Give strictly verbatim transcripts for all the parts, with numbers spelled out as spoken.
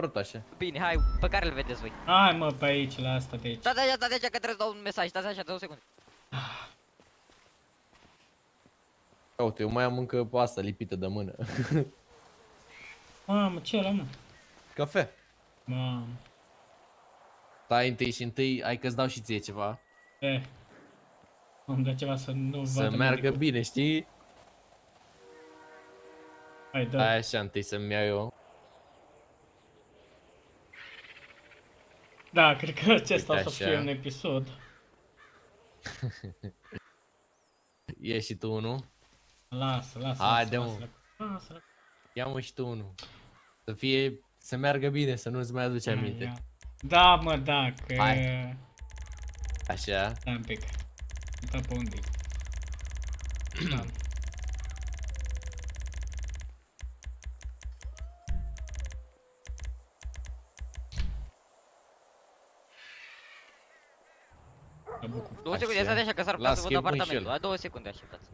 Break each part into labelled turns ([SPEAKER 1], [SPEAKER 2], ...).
[SPEAKER 1] părut așa.
[SPEAKER 2] Bine, hai, pe care îl vedeți voi?
[SPEAKER 3] Hai mă, pe aici, la asta de aici.
[SPEAKER 2] Stați așa, stați așa, că trebuie să dau un mesaj, stați așa, două secunde.
[SPEAKER 1] Uite, eu mai am încă asta lipită de mână.
[SPEAKER 3] Mamă, ce ăla, mă?
[SPEAKER 1] Cafea.
[SPEAKER 3] Mamă.
[SPEAKER 1] Stai întâi și întâi, hai că-ți dau și ție ceva.
[SPEAKER 3] Eh. Îmi dă ceva să nu
[SPEAKER 1] Să
[SPEAKER 3] vadă
[SPEAKER 1] meargă
[SPEAKER 3] medicul.
[SPEAKER 1] bine, știi?
[SPEAKER 3] Hai, dă.
[SPEAKER 1] Hai așa, întâi să-mi iau eu.
[SPEAKER 3] Da, cred că acesta
[SPEAKER 1] Uite
[SPEAKER 3] o să
[SPEAKER 1] așa.
[SPEAKER 3] fie un episod.
[SPEAKER 1] Ia și tu unul.
[SPEAKER 3] Lasă, lasă,
[SPEAKER 1] Haide,
[SPEAKER 3] lasă,
[SPEAKER 1] mă.
[SPEAKER 3] lasă, lasă.
[SPEAKER 1] Ia-mă și tu unul. Să fie, să meargă bine, să nu-ți mai aduci aminte.
[SPEAKER 3] Ia. Da, mă, da, că...
[SPEAKER 1] Hai. Așa.
[SPEAKER 3] Da, un pic. Da, pe unde Da. Mă bucur.
[SPEAKER 2] Două secunde,
[SPEAKER 1] Așa.
[SPEAKER 2] stați așa, că s-ar putea
[SPEAKER 1] Las
[SPEAKER 2] să
[SPEAKER 1] că
[SPEAKER 2] văd
[SPEAKER 1] e bun și
[SPEAKER 2] apartamentul.
[SPEAKER 1] el.
[SPEAKER 2] La două secunde, așteptați.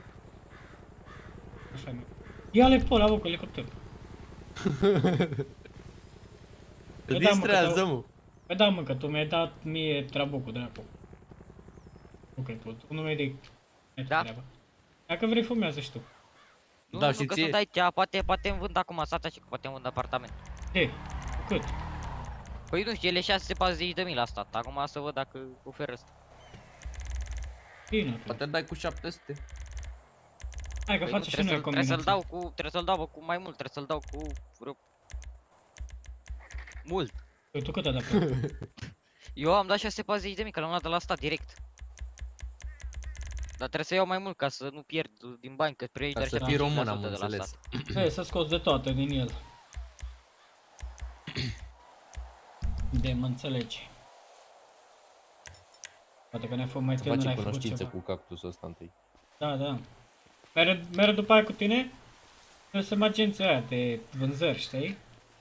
[SPEAKER 3] Așa, mă. Ia-le pe ăla, bă, cu elicopterul.
[SPEAKER 1] Îl
[SPEAKER 3] Păi da, mă,
[SPEAKER 1] distrează,
[SPEAKER 3] că
[SPEAKER 1] mă.
[SPEAKER 3] Păi da, mă, că tu mi-ai dat mie trabucul, dracu. Ok, pot. Unul medic.
[SPEAKER 2] Da?
[SPEAKER 3] Dacă vrei, fumează și tu.
[SPEAKER 2] Nu,
[SPEAKER 1] Dau
[SPEAKER 2] nu,
[SPEAKER 1] și
[SPEAKER 2] că
[SPEAKER 1] ție.
[SPEAKER 2] sunt aici, poate, poate îmi vând acum, stați așa, că poate îmi vând apartament.
[SPEAKER 3] De, cât?
[SPEAKER 2] Păi nu știu, ele șase sute patruzeci de mii la stat, acum să văd dacă oferă ăsta.
[SPEAKER 3] Bine, atunci.
[SPEAKER 1] Poate dai cu șapte sute.
[SPEAKER 3] Hai că
[SPEAKER 2] Păi nu,
[SPEAKER 3] face și
[SPEAKER 2] trebuie
[SPEAKER 3] noi
[SPEAKER 2] să-l- trebuie să-l
[SPEAKER 3] combinații.
[SPEAKER 2] dau cu, trebuie să-l dau bă, cu mai mult, trebuie să-l dau cu vreo... Mult.
[SPEAKER 3] Păi tu cât ai dat pe
[SPEAKER 2] Eu am dat șase sute patruzeci de mii, că l-am luat de la stat direct. Dar trebuie să iau mai mult ca să nu pierd din bani, că primești
[SPEAKER 1] Ca
[SPEAKER 2] doar
[SPEAKER 1] să fii
[SPEAKER 2] șaptezeci la
[SPEAKER 1] român, am
[SPEAKER 2] sută de la
[SPEAKER 1] înțeles.
[SPEAKER 2] stat.
[SPEAKER 3] Ei, să scoți de toate din el. De mă înțelegi. Poate că ne-a fost mai
[SPEAKER 1] Să
[SPEAKER 3] tânăr,
[SPEAKER 1] facem
[SPEAKER 3] ai făcut
[SPEAKER 1] cunoștință
[SPEAKER 3] ceva.
[SPEAKER 1] cu cactusul ăsta întâi.
[SPEAKER 3] Da, da. Mere, mere după aia cu tine? Trebuie să mă agenția aia de vânzări, știi?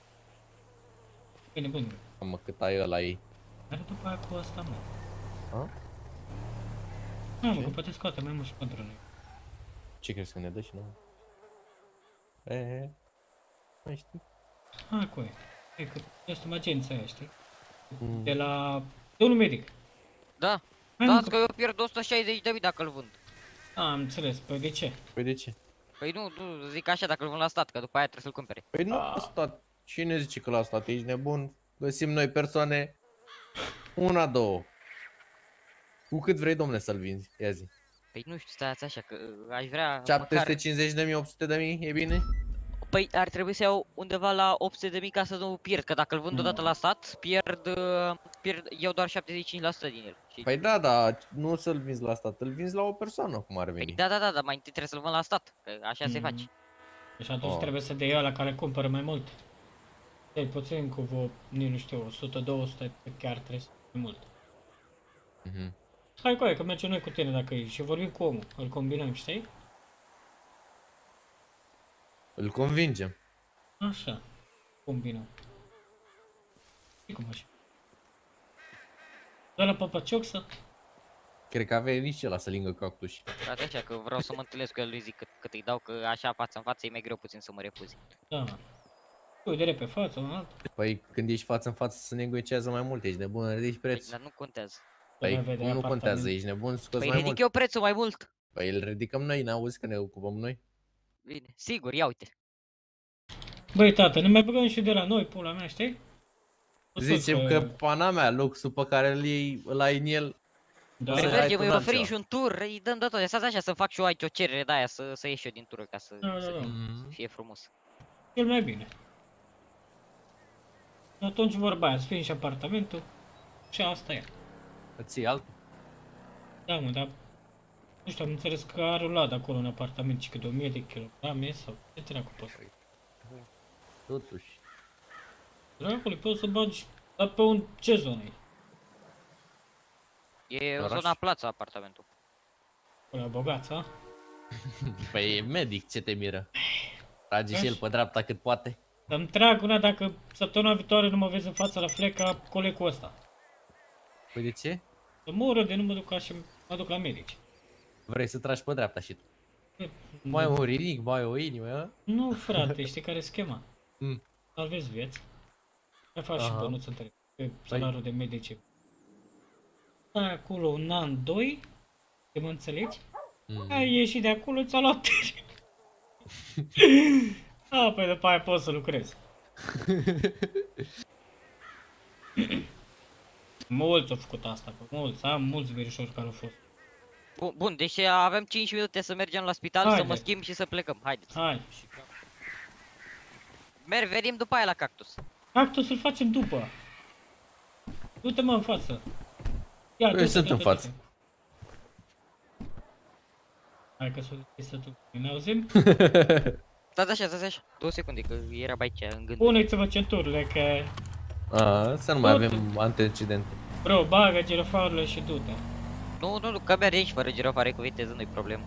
[SPEAKER 3] Bine, bun.
[SPEAKER 1] Mă, cât ai ăla ei.
[SPEAKER 3] Mere după aia cu asta, mă.
[SPEAKER 1] A?
[SPEAKER 3] Da, mă,
[SPEAKER 1] Ce?
[SPEAKER 3] că poate scoate mai mult și pentru noi.
[SPEAKER 1] Ce crezi că ne dă și nouă? E, e, mai știi?
[SPEAKER 3] Hai cu aia. E că este agenția aia, știi?
[SPEAKER 1] Mm.
[SPEAKER 3] De la... De unul medic.
[SPEAKER 2] Da,
[SPEAKER 3] Hai,
[SPEAKER 2] da,
[SPEAKER 3] mă,
[SPEAKER 2] că eu pierd o sută șaizeci de mii dacă îl vând.
[SPEAKER 3] A, am înțeles. Păi de ce?
[SPEAKER 1] Păi de ce?
[SPEAKER 2] Păi nu, nu, zic așa dacă îl vând la stat, că după aia trebuie să-l cumpere.
[SPEAKER 1] Păi nu la stat. Cine zice că la stat? Ești nebun? Găsim noi persoane. Una, două. Cu cât vrei, domne, să-l vinzi? Ia zi.
[SPEAKER 2] Păi nu știu, stați așa, că uh, aș vrea
[SPEAKER 1] șapte sute
[SPEAKER 2] măcar...
[SPEAKER 1] cincizeci de mii, opt sute de mii, e bine?
[SPEAKER 2] Păi ar trebui să iau undeva la opt sute de mii ca să nu pierd, că dacă îl vând odată la stat, pierd, uh, pierd, iau doar șaptezeci și cinci la sută din el. Și...
[SPEAKER 1] Păi da, da, nu să-l vinzi la stat, îl vinzi la o persoană, cum ar
[SPEAKER 2] Păi
[SPEAKER 1] veni.
[SPEAKER 2] da, da, da, dar mai întâi trebuie să-l vând la stat, că așa se
[SPEAKER 3] Mm.
[SPEAKER 2] face.
[SPEAKER 3] Deci atunci
[SPEAKER 1] Oh.
[SPEAKER 3] trebuie să dea la care cumpără mai mult. Ei, puțin cu vă, nici nu știu, o sută două sute, chiar trebuie să mai mult.
[SPEAKER 1] Mhm.
[SPEAKER 3] Hai cu aia, că mergem noi cu tine dacă e și vorbim cu omul, îl combinăm, știi?
[SPEAKER 1] Îl convingem.
[SPEAKER 3] Așa, combinăm. Și cum așa? Dă la papacioc să...
[SPEAKER 1] Cred că avea nici ăla să lingă cactus.
[SPEAKER 2] Frate, așa că vreau să mă întâlnesc cu el, lui zic cât, cât îi dau, că așa față în față e mai greu puțin să mă refuzi.
[SPEAKER 3] Da. Uite, de pe față, un alt.
[SPEAKER 1] Păi când ești față în față să negociază mai mult, ești nebun, ridici
[SPEAKER 2] Păi,
[SPEAKER 1] preț.
[SPEAKER 2] dar nu contează.
[SPEAKER 3] Să mai
[SPEAKER 1] Păi
[SPEAKER 3] vede
[SPEAKER 1] cum nu
[SPEAKER 3] apartament.
[SPEAKER 1] contează, ești nebun, scoți
[SPEAKER 2] Păi
[SPEAKER 1] mai
[SPEAKER 2] ridic
[SPEAKER 1] mult.
[SPEAKER 2] eu prețul mai mult.
[SPEAKER 1] Păi îl ridicăm noi, n-auzi că ne ocupăm noi?
[SPEAKER 2] Bine, sigur, ia uite.
[SPEAKER 3] Băi, tată, ne mai băgăm și de la noi, pula mea, știi? O să
[SPEAKER 1] Zicem
[SPEAKER 3] că-
[SPEAKER 1] că pana mea, luxul pe care îl iei, îl ai în el.
[SPEAKER 3] Da,
[SPEAKER 1] Să
[SPEAKER 2] Păi
[SPEAKER 1] ai
[SPEAKER 2] mergem,
[SPEAKER 1] tu
[SPEAKER 2] îi
[SPEAKER 1] în
[SPEAKER 2] oferim
[SPEAKER 1] altceva.
[SPEAKER 2] și un tur, îi dăm de tot. Stați așa să fac și eu aici o cerere de aia, să, să ieși eu din tură, ca să,
[SPEAKER 3] Da, da,
[SPEAKER 2] să
[SPEAKER 3] da.
[SPEAKER 1] Mm.
[SPEAKER 2] fie frumos.
[SPEAKER 3] cel mai bine. Atunci vorba aia, să fie și apartamentul și asta e.
[SPEAKER 1] Îți iei altul?
[SPEAKER 3] Da, mă, dar nu știu, am înțeles că are un lad acolo în apartament și că de o mie de kilograme sau ce dracu poți.
[SPEAKER 1] Totuși.
[SPEAKER 3] Dracule, poți să bagi, dar pe un ce zonă e?
[SPEAKER 2] E
[SPEAKER 1] Oraș?
[SPEAKER 2] zona plața apartamentul.
[SPEAKER 3] Pe la Bogața?
[SPEAKER 1] Păi e medic, ce te miră? Trage și el pe dreapta cât poate.
[SPEAKER 3] Să-mi trag una dacă săptămâna viitoare nu mă vezi în fața la fleca colegul ăsta.
[SPEAKER 1] Păi de ce?
[SPEAKER 3] Să moră de nu mă duc așa, mă duc la medici.
[SPEAKER 1] Vrei să tragi pe dreapta și tu. Mai un rinic, mai o inimă, a?
[SPEAKER 3] Nu, frate, știi care e schema?
[SPEAKER 1] Mm.
[SPEAKER 3] Salvezi vieți. Mai faci și
[SPEAKER 1] Aha.
[SPEAKER 3] bănuț între pe salariul de medici. Stai acolo un an, doi, te mă înțelegi?
[SPEAKER 1] Mm.
[SPEAKER 3] Ai ieșit de acolo, ți-a luat. A, păi după aia poți să lucrezi. Mulți au făcut asta, bă, mulți, am mulți verișori care au fost.
[SPEAKER 2] Bun, bun, deci avem cinci minute să mergem la spital, să
[SPEAKER 3] Haide.
[SPEAKER 2] mă schimb și să plecăm. Haideți.
[SPEAKER 3] Hai.
[SPEAKER 2] Merg, venim după aia la cactus.
[SPEAKER 3] Cactus îl facem după. Du-te mă în față. Ia,
[SPEAKER 1] Eu
[SPEAKER 3] du-te,
[SPEAKER 1] sunt
[SPEAKER 3] du-te,
[SPEAKER 1] în față.
[SPEAKER 3] du-te. Hai că s-o deschisă tu. Ne auzim?
[SPEAKER 2] Stați așa, stați așa. Două secunde, că eram aici în gând.
[SPEAKER 3] Puneți-vă centurile că...
[SPEAKER 1] A, să nu mai
[SPEAKER 3] Tot-
[SPEAKER 1] avem antecedente.
[SPEAKER 3] Bro, bagă girofarurile și du-te.
[SPEAKER 2] Nu, nu, nu, că mergem și fără girofare cu viteză, nu-i problemă.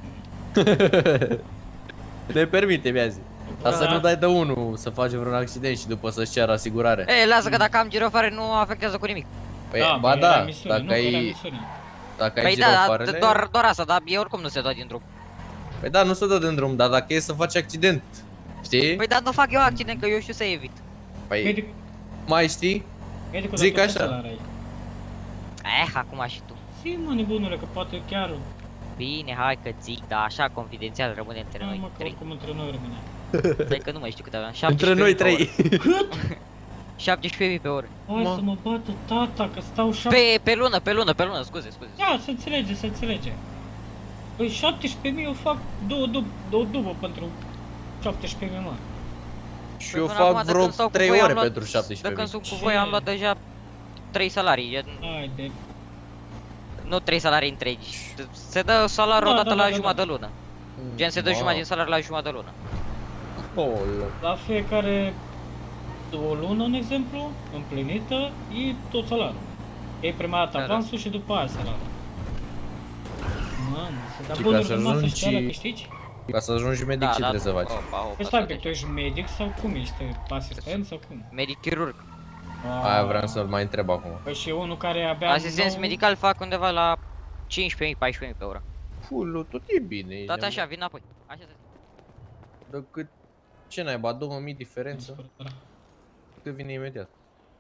[SPEAKER 1] Ne permite, mi-a zis. Dar să
[SPEAKER 3] Da.
[SPEAKER 1] nu dai de unul să faci vreun accident și după să-ți ceară asigurare.
[SPEAKER 2] Ei, lasă că dacă am girofare nu afectează cu nimic.
[SPEAKER 1] Păi,
[SPEAKER 3] Da,
[SPEAKER 1] ba
[SPEAKER 3] bă, era
[SPEAKER 1] da,
[SPEAKER 3] misiune, nu,
[SPEAKER 1] dacă
[SPEAKER 3] că era
[SPEAKER 1] ai,
[SPEAKER 3] misiune.
[SPEAKER 1] dacă ai
[SPEAKER 2] Păi da, da,
[SPEAKER 1] girofarele...
[SPEAKER 2] doar, doar asta, dar e oricum nu se dă din drum.
[SPEAKER 1] Păi da, nu se dă din drum, dar dacă e să faci accident, știi?
[SPEAKER 2] Păi da, nu fac eu accident, că eu știu să evit.
[SPEAKER 1] Păi,
[SPEAKER 3] Medic,
[SPEAKER 1] mai știi?
[SPEAKER 3] medicul
[SPEAKER 1] Zic
[SPEAKER 3] dar tu ce
[SPEAKER 1] așa.
[SPEAKER 3] salar ai?
[SPEAKER 2] Eh, acum și tu.
[SPEAKER 3] Zi, mă, nebunule, că poate chiar...
[SPEAKER 2] Bine, hai că ții, dar așa confidențial rămâne între
[SPEAKER 3] Da,
[SPEAKER 2] noi
[SPEAKER 3] mă, că
[SPEAKER 2] trei.
[SPEAKER 3] oricum între noi rămâne.
[SPEAKER 2] Stai că nu mai știu cât aveam.
[SPEAKER 1] Între noi trei.
[SPEAKER 2] șaptesprezece mii pe oră.
[SPEAKER 3] Hai
[SPEAKER 1] Mă.
[SPEAKER 3] să mă bată tata, că stau șapte...
[SPEAKER 2] Pe, pe lună, pe lună, pe lună, scuze, scuze.
[SPEAKER 3] Da, se înțelege, se înțelege. Păi șaptesprezece mii eu fac două, dub, două dubă pentru șaptesprezece mii, mă.
[SPEAKER 1] Și
[SPEAKER 2] Păi
[SPEAKER 1] eu
[SPEAKER 2] până acum,
[SPEAKER 1] fac
[SPEAKER 2] de
[SPEAKER 1] vreo
[SPEAKER 2] când stau cu
[SPEAKER 1] trei
[SPEAKER 2] voi, am
[SPEAKER 1] ore
[SPEAKER 2] luat-
[SPEAKER 1] pentru
[SPEAKER 2] De
[SPEAKER 1] șaptesprezece
[SPEAKER 2] când
[SPEAKER 1] mii.
[SPEAKER 2] sunt cu
[SPEAKER 3] Ce?
[SPEAKER 2] voi am luat deja trei salarii. e-
[SPEAKER 3] Haide.
[SPEAKER 2] Nu trei salarii întregi. Se dă salariul
[SPEAKER 3] Da,
[SPEAKER 2] odată
[SPEAKER 3] da,
[SPEAKER 2] la
[SPEAKER 3] da, da,
[SPEAKER 2] jumătate
[SPEAKER 3] da.
[SPEAKER 2] de lună. Gen se dă
[SPEAKER 1] Wow.
[SPEAKER 2] jumătate din salariu la jumătate de lună.
[SPEAKER 1] Aoleu.
[SPEAKER 3] La fiecare o lună, în exemplu, împlinită, e tot salariul. E prima dată
[SPEAKER 2] Da, da.
[SPEAKER 3] avansul și după aia salariul. Mamă, se dă
[SPEAKER 1] Și
[SPEAKER 3] bunuri
[SPEAKER 1] ca să
[SPEAKER 3] de masă și
[SPEAKER 1] ajungi-
[SPEAKER 3] de alea câștigi?
[SPEAKER 1] Ca să ajungi medic, ce trebuie să faci?
[SPEAKER 2] Opa, opa,
[SPEAKER 3] Păi stai,
[SPEAKER 2] stai
[SPEAKER 3] pe tu ești medic sau cum ești? Asistent sau cum?
[SPEAKER 2] Medic chirurg.
[SPEAKER 1] Aia vreau să-l mai întreb acum.
[SPEAKER 3] Păi și unul care abia...
[SPEAKER 2] Asistenți
[SPEAKER 3] nou-
[SPEAKER 2] medical fac undeva la cincisprezece mii, paisprezece mii pe oră.
[SPEAKER 1] Fulu, tot e bine. ești
[SPEAKER 2] Tot
[SPEAKER 1] nebun.
[SPEAKER 2] așa, vin înapoi. Așa se
[SPEAKER 1] Dar cât... Ce naiba, două mii diferență? Cât vine imediat?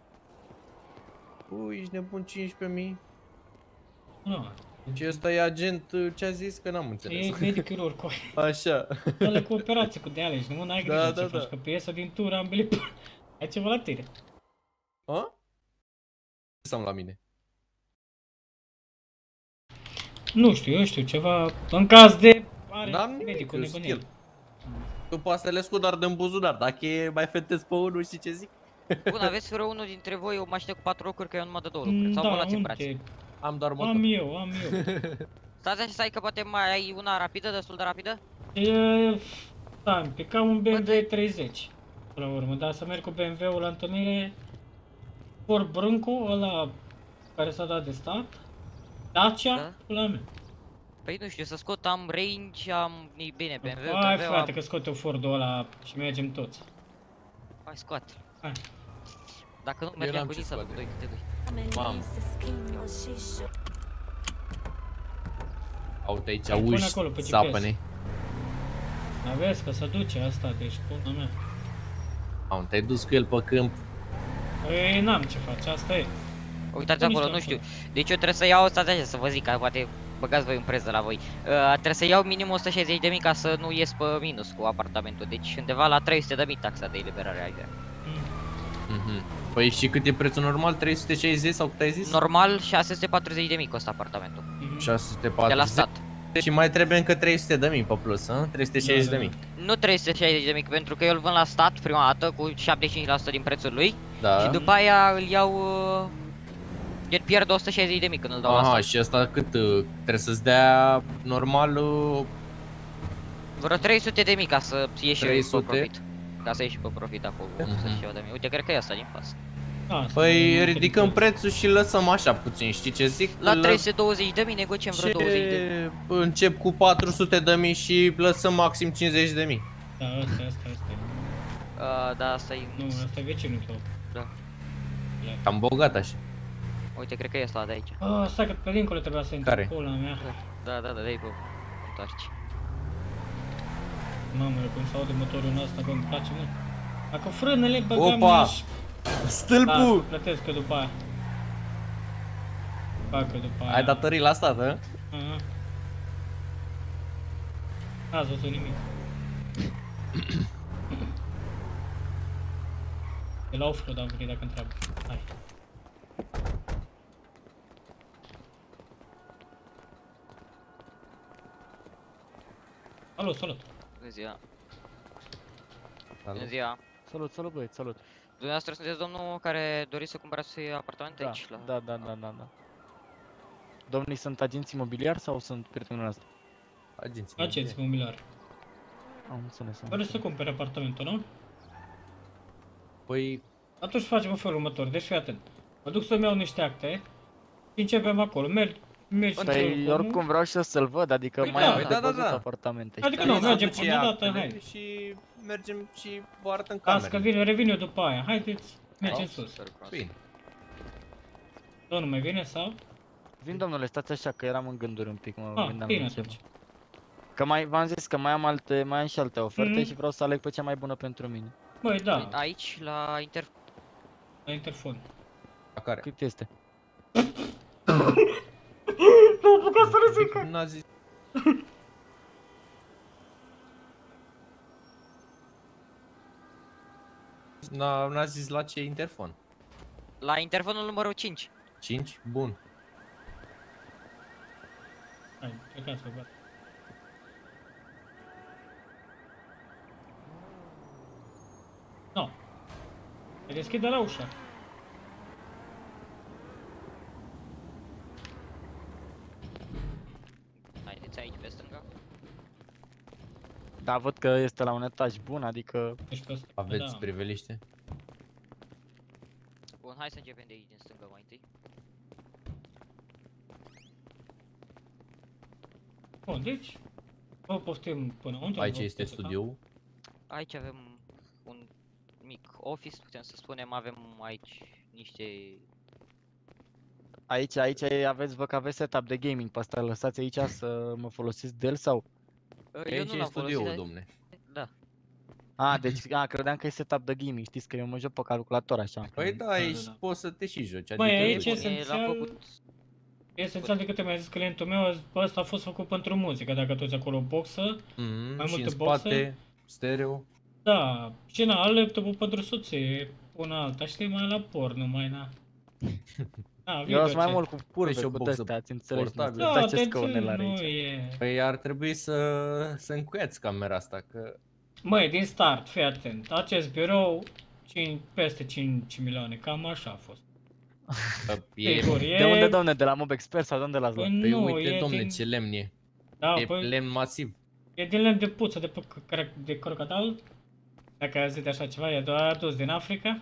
[SPEAKER 1] Ui, ești nebun, cincisprezece mii?
[SPEAKER 3] Nu,
[SPEAKER 1] Și ăsta e agent, ce-a zis? Că n-am
[SPEAKER 3] e
[SPEAKER 1] înțeles.
[SPEAKER 3] medic chirurg cu
[SPEAKER 1] Așa.
[SPEAKER 3] ale cu operații cu de alea, și nu n-ai grijă
[SPEAKER 1] Da,
[SPEAKER 3] ce
[SPEAKER 1] da,
[SPEAKER 3] faci,
[SPEAKER 1] da.
[SPEAKER 3] că pe iesă din tură ambele p- ai ceva la tine.
[SPEAKER 1] A? Ce am la mine?
[SPEAKER 3] Nu știu, eu știu, ceva, în caz de... Are
[SPEAKER 1] N-am nimic,
[SPEAKER 3] medicul
[SPEAKER 1] eu
[SPEAKER 3] nebunie.
[SPEAKER 1] skill. După asta le scot doar din buzunar, dacă e mai fetesc pe unul, știi ce zic?
[SPEAKER 2] Bun, aveți vreo unul dintre voi o mașină cu patru locuri, că eu numai de două locuri.
[SPEAKER 3] Mm,
[SPEAKER 2] Sau
[SPEAKER 3] Da,
[SPEAKER 2] vă luați în brațe.
[SPEAKER 3] unde?
[SPEAKER 1] Am doar motor.
[SPEAKER 3] Am eu, am eu.
[SPEAKER 2] Stați așa, stai că poate mai ai una rapidă, destul de rapidă?
[SPEAKER 3] E... Da, îmi pica un B M
[SPEAKER 2] Bă,
[SPEAKER 3] W treizeci. Până la urmă, dar să merg cu B M W-ul la întâlnire... Ford Bronco, ăla care s-a dat de stat. Dacia,
[SPEAKER 2] Da.
[SPEAKER 3] pula mea.
[SPEAKER 2] Păi nu știu, să scot, am range, am... e bine, B M W,
[SPEAKER 3] Hai
[SPEAKER 2] B M W,
[SPEAKER 3] frate,
[SPEAKER 2] am...
[SPEAKER 3] că scot eu Ford-ul ăla și mergem toți.
[SPEAKER 2] Hai, scoate.
[SPEAKER 3] Hai.
[SPEAKER 2] Dacă nu,
[SPEAKER 1] Eu
[SPEAKER 2] mergem
[SPEAKER 1] n-am
[SPEAKER 2] cu
[SPEAKER 1] ce
[SPEAKER 2] Nissan, cu
[SPEAKER 1] scoate.
[SPEAKER 2] doi câte doi.
[SPEAKER 1] Mamă. Uite aici,
[SPEAKER 3] Hai, pune
[SPEAKER 1] uși,
[SPEAKER 3] acolo pe G P S.
[SPEAKER 1] sapă-ne.
[SPEAKER 3] Dar vezi că se duce asta, deci pula mea.
[SPEAKER 1] Am, te-ai dus cu el pe câmp.
[SPEAKER 3] Ei, n-am ce face, asta e.
[SPEAKER 2] Uitați
[SPEAKER 3] Pune
[SPEAKER 2] acolo,
[SPEAKER 3] și
[SPEAKER 2] nu
[SPEAKER 3] tu
[SPEAKER 2] știu. Deci eu trebuie să iau, stați așa, să vă zic, că poate băgați voi un preț de la voi. Uh, trebuie să iau minim o sută șaizeci de mii ca să nu ies pe minus cu apartamentul. Deci undeva la trei sute de mii taxa de eliberare ai avea.
[SPEAKER 3] Mm.
[SPEAKER 1] Mhm. Păi și cât e prețul normal? trei sute șaizeci sau cât ai zis?
[SPEAKER 2] Normal șase sute patruzeci de mii costă apartamentul.
[SPEAKER 3] Mhm.
[SPEAKER 1] șase sute
[SPEAKER 2] De la
[SPEAKER 1] patruzeci.
[SPEAKER 2] stat.
[SPEAKER 1] Și mai trebuie încă trei sute de mii pe plus, hă? trei sute șaizeci de mii.
[SPEAKER 2] Nu trei sute șaizeci de mii, pentru că eu îl vând la stat prima dată cu șaptesprezece la sută din prețul lui.
[SPEAKER 1] Da.
[SPEAKER 2] Și după aia îl iau... Uh, gen pierd o sută șaizeci de mii când îl dau la
[SPEAKER 1] Aha,
[SPEAKER 2] stat.
[SPEAKER 1] și asta cât? uh, Trebuie să-ți dea normal uh,
[SPEAKER 2] Vreo trei sute de mii ca să ieși
[SPEAKER 1] trei
[SPEAKER 2] pe
[SPEAKER 1] sute?
[SPEAKER 2] profit. Ca să ieși pe profit acolo, o sută și ceva de mii. Uite, cred că e asta din față.
[SPEAKER 3] Da, asta
[SPEAKER 1] Păi
[SPEAKER 3] e
[SPEAKER 1] ridicăm
[SPEAKER 3] ridicol.
[SPEAKER 1] prețul și lăsăm așa puțin, știi ce zic?
[SPEAKER 2] La
[SPEAKER 1] Lă-
[SPEAKER 2] trei sute douăzeci de mii negociem vreo douăzeci de mii.
[SPEAKER 1] Ce... Încep cu patru sute de mii și lăsăm maxim cincizeci de mii.
[SPEAKER 3] Da, asta, asta, asta.
[SPEAKER 2] Uh, da, asta e...
[SPEAKER 3] Nu, asta e vecinul tău.
[SPEAKER 2] Da.
[SPEAKER 1] Cam bogat așa.
[SPEAKER 2] Uite, cred că e asta de aici.
[SPEAKER 3] Ah, stai că pe dincolo trebuia să intru.
[SPEAKER 1] Care?
[SPEAKER 3] Pula mea.
[SPEAKER 2] Da, da, da, de-ai bă. Întoarci.
[SPEAKER 3] Mamă, cum se aude motorul ăsta, bă, îmi place mult. Dacă frânele băgam
[SPEAKER 1] Opa!
[SPEAKER 3] mi-aș Da,
[SPEAKER 1] Stâlpul!
[SPEAKER 3] plătesc eu după aia. Fac eu după aia.
[SPEAKER 1] Ai datorii la stat, hă?
[SPEAKER 3] Aha. N-ați văzut nimic. De la offroad am venit dacă întreabă. Hai. Alo, salut.
[SPEAKER 2] Bună ziua.
[SPEAKER 1] Salut.
[SPEAKER 2] Bună ziua.
[SPEAKER 4] Salut, salut băieți, salut.
[SPEAKER 2] Dumneavoastră sunteți domnul care doriți să cumpărați apartament
[SPEAKER 4] Da,
[SPEAKER 2] aici? La...
[SPEAKER 4] da, da, da, da, da. Domnii sunt agenți imobiliari sau sunt prietenii noastre?
[SPEAKER 1] Agenții.
[SPEAKER 3] Agenți imobiliar.
[SPEAKER 4] Am înțeles, am
[SPEAKER 3] Vreți să
[SPEAKER 4] înțeles.
[SPEAKER 3] cumpere apartamentul, nu?
[SPEAKER 1] Păi,
[SPEAKER 3] Atunci facem în felul următor. Deci fii atent. Mă duc să-mi iau niște acte și începem acolo. Mergi, mergi în
[SPEAKER 4] Păi
[SPEAKER 3] felul comun.
[SPEAKER 4] oricum vreau și eu să-l văd, adică
[SPEAKER 3] Păi
[SPEAKER 4] mai
[SPEAKER 3] da,
[SPEAKER 4] am
[SPEAKER 3] da,
[SPEAKER 4] de
[SPEAKER 1] da,
[SPEAKER 4] văzut
[SPEAKER 1] da.
[SPEAKER 4] apartamente.
[SPEAKER 3] Adică
[SPEAKER 4] știi?
[SPEAKER 3] nu, mergem
[SPEAKER 1] aduce
[SPEAKER 3] până dată,
[SPEAKER 1] actele
[SPEAKER 3] hai.
[SPEAKER 1] și mergem și vă arăt în
[SPEAKER 3] Las
[SPEAKER 1] cameră.
[SPEAKER 3] că vine, revin eu după aia. Haideți, mergem
[SPEAKER 2] Au,
[SPEAKER 3] sus.
[SPEAKER 2] super frumos.
[SPEAKER 1] Bine.
[SPEAKER 3] Nu, nu mai vine sau?
[SPEAKER 4] Vin domnule, stați așa că eram în gânduri un pic, mă
[SPEAKER 3] Ah,
[SPEAKER 4] gândeam
[SPEAKER 3] bine
[SPEAKER 4] la ceva.
[SPEAKER 3] atunci.
[SPEAKER 4] Că mai v-am zis că mai am alte, mai am și alte oferte
[SPEAKER 3] Mhm.
[SPEAKER 4] și vreau să aleg pe cea mai bună pentru mine.
[SPEAKER 3] Băi, da,
[SPEAKER 2] Aici, la Inter...
[SPEAKER 3] la interfon.
[SPEAKER 1] La care?
[SPEAKER 4] Cât este?
[SPEAKER 3] Nu apucat să le zic.
[SPEAKER 1] N-a zis. N-a, n-a zis la ce interfon.
[SPEAKER 2] La interfonul numărul cinci.
[SPEAKER 1] cinci? Bun.
[SPEAKER 3] Hai, plecați pe gata. No. Se deschide la ușa.
[SPEAKER 2] Haideți aici, pe stânga.
[SPEAKER 4] Da, văd că este la un etaj bun, adică
[SPEAKER 3] Deci pe ăsta.
[SPEAKER 1] Aveți
[SPEAKER 3] Da.
[SPEAKER 1] priveliște?
[SPEAKER 2] Bun, hai să începem de aici, din stânga mai întâi.
[SPEAKER 3] Bun, deci. Vă poftim până unde.
[SPEAKER 1] Aici este studioul.
[SPEAKER 2] Aici avem un mic office, putem să spunem, avem aici niște...
[SPEAKER 4] aici, aici aveți, vă că aveți setup de gaming, pe asta lăsați aici să mă folosesc de el sau?
[SPEAKER 2] Eu
[SPEAKER 1] Aici
[SPEAKER 2] nu
[SPEAKER 1] e
[SPEAKER 2] l-am folosit,
[SPEAKER 1] studioul,
[SPEAKER 2] dar-
[SPEAKER 1] domne.
[SPEAKER 2] Da.
[SPEAKER 4] A, deci, a, credeam că e setup de gaming, știți că eu mă joc pe calculator așa.
[SPEAKER 1] Păi
[SPEAKER 3] Da,
[SPEAKER 1] da,
[SPEAKER 3] da,
[SPEAKER 1] aici
[SPEAKER 3] da.
[SPEAKER 1] poți să te și joci.
[SPEAKER 3] Băi,
[SPEAKER 1] adică
[SPEAKER 3] aici
[SPEAKER 1] duci.
[SPEAKER 3] este-
[SPEAKER 2] Bine,
[SPEAKER 3] esențial-
[SPEAKER 2] L-am făcut...
[SPEAKER 3] Esențial de câte mi-a zis clientul meu, bă, ăsta a fost făcut pentru muzică, dacă tu acolo boxă.
[SPEAKER 1] Mhm,
[SPEAKER 3] mai
[SPEAKER 1] și în
[SPEAKER 3] multe
[SPEAKER 1] spate, stereo.
[SPEAKER 3] Da, și na, al laptopul pentru soție, una alta, știi, mai la porno, mai na. A,
[SPEAKER 4] Eu sunt mai
[SPEAKER 3] ce-
[SPEAKER 4] mult cu curve,
[SPEAKER 1] și o
[SPEAKER 4] cu
[SPEAKER 1] boxă
[SPEAKER 4] de-astea, ați înțeles, nu
[SPEAKER 1] portabilă.
[SPEAKER 4] știu,
[SPEAKER 3] Da,
[SPEAKER 4] dați ce
[SPEAKER 3] te
[SPEAKER 4] scaunele
[SPEAKER 3] înțeleg,
[SPEAKER 4] are
[SPEAKER 3] nu
[SPEAKER 4] aici.
[SPEAKER 3] e...
[SPEAKER 1] Păi ar trebui să, să încuiați camera asta, că
[SPEAKER 3] Măi, din start, fii atent, acest birou, cinci, peste cinci milioane, cam așa a fost.
[SPEAKER 1] că e...
[SPEAKER 3] Sigur, e...
[SPEAKER 4] De unde, domne, de la Mob Expert sau de unde l-ați luat?
[SPEAKER 3] Păi
[SPEAKER 1] Păi
[SPEAKER 3] nu,
[SPEAKER 1] uite,
[SPEAKER 3] e
[SPEAKER 1] domne,
[SPEAKER 3] din...
[SPEAKER 1] ce lemn e.
[SPEAKER 3] Da,
[SPEAKER 1] E
[SPEAKER 3] păi,
[SPEAKER 1] lemn masiv.
[SPEAKER 3] e din lemn de puță, de, pe, cre- de crocodil. Dacă ai auzit de așa ceva, e doar adus din Africa.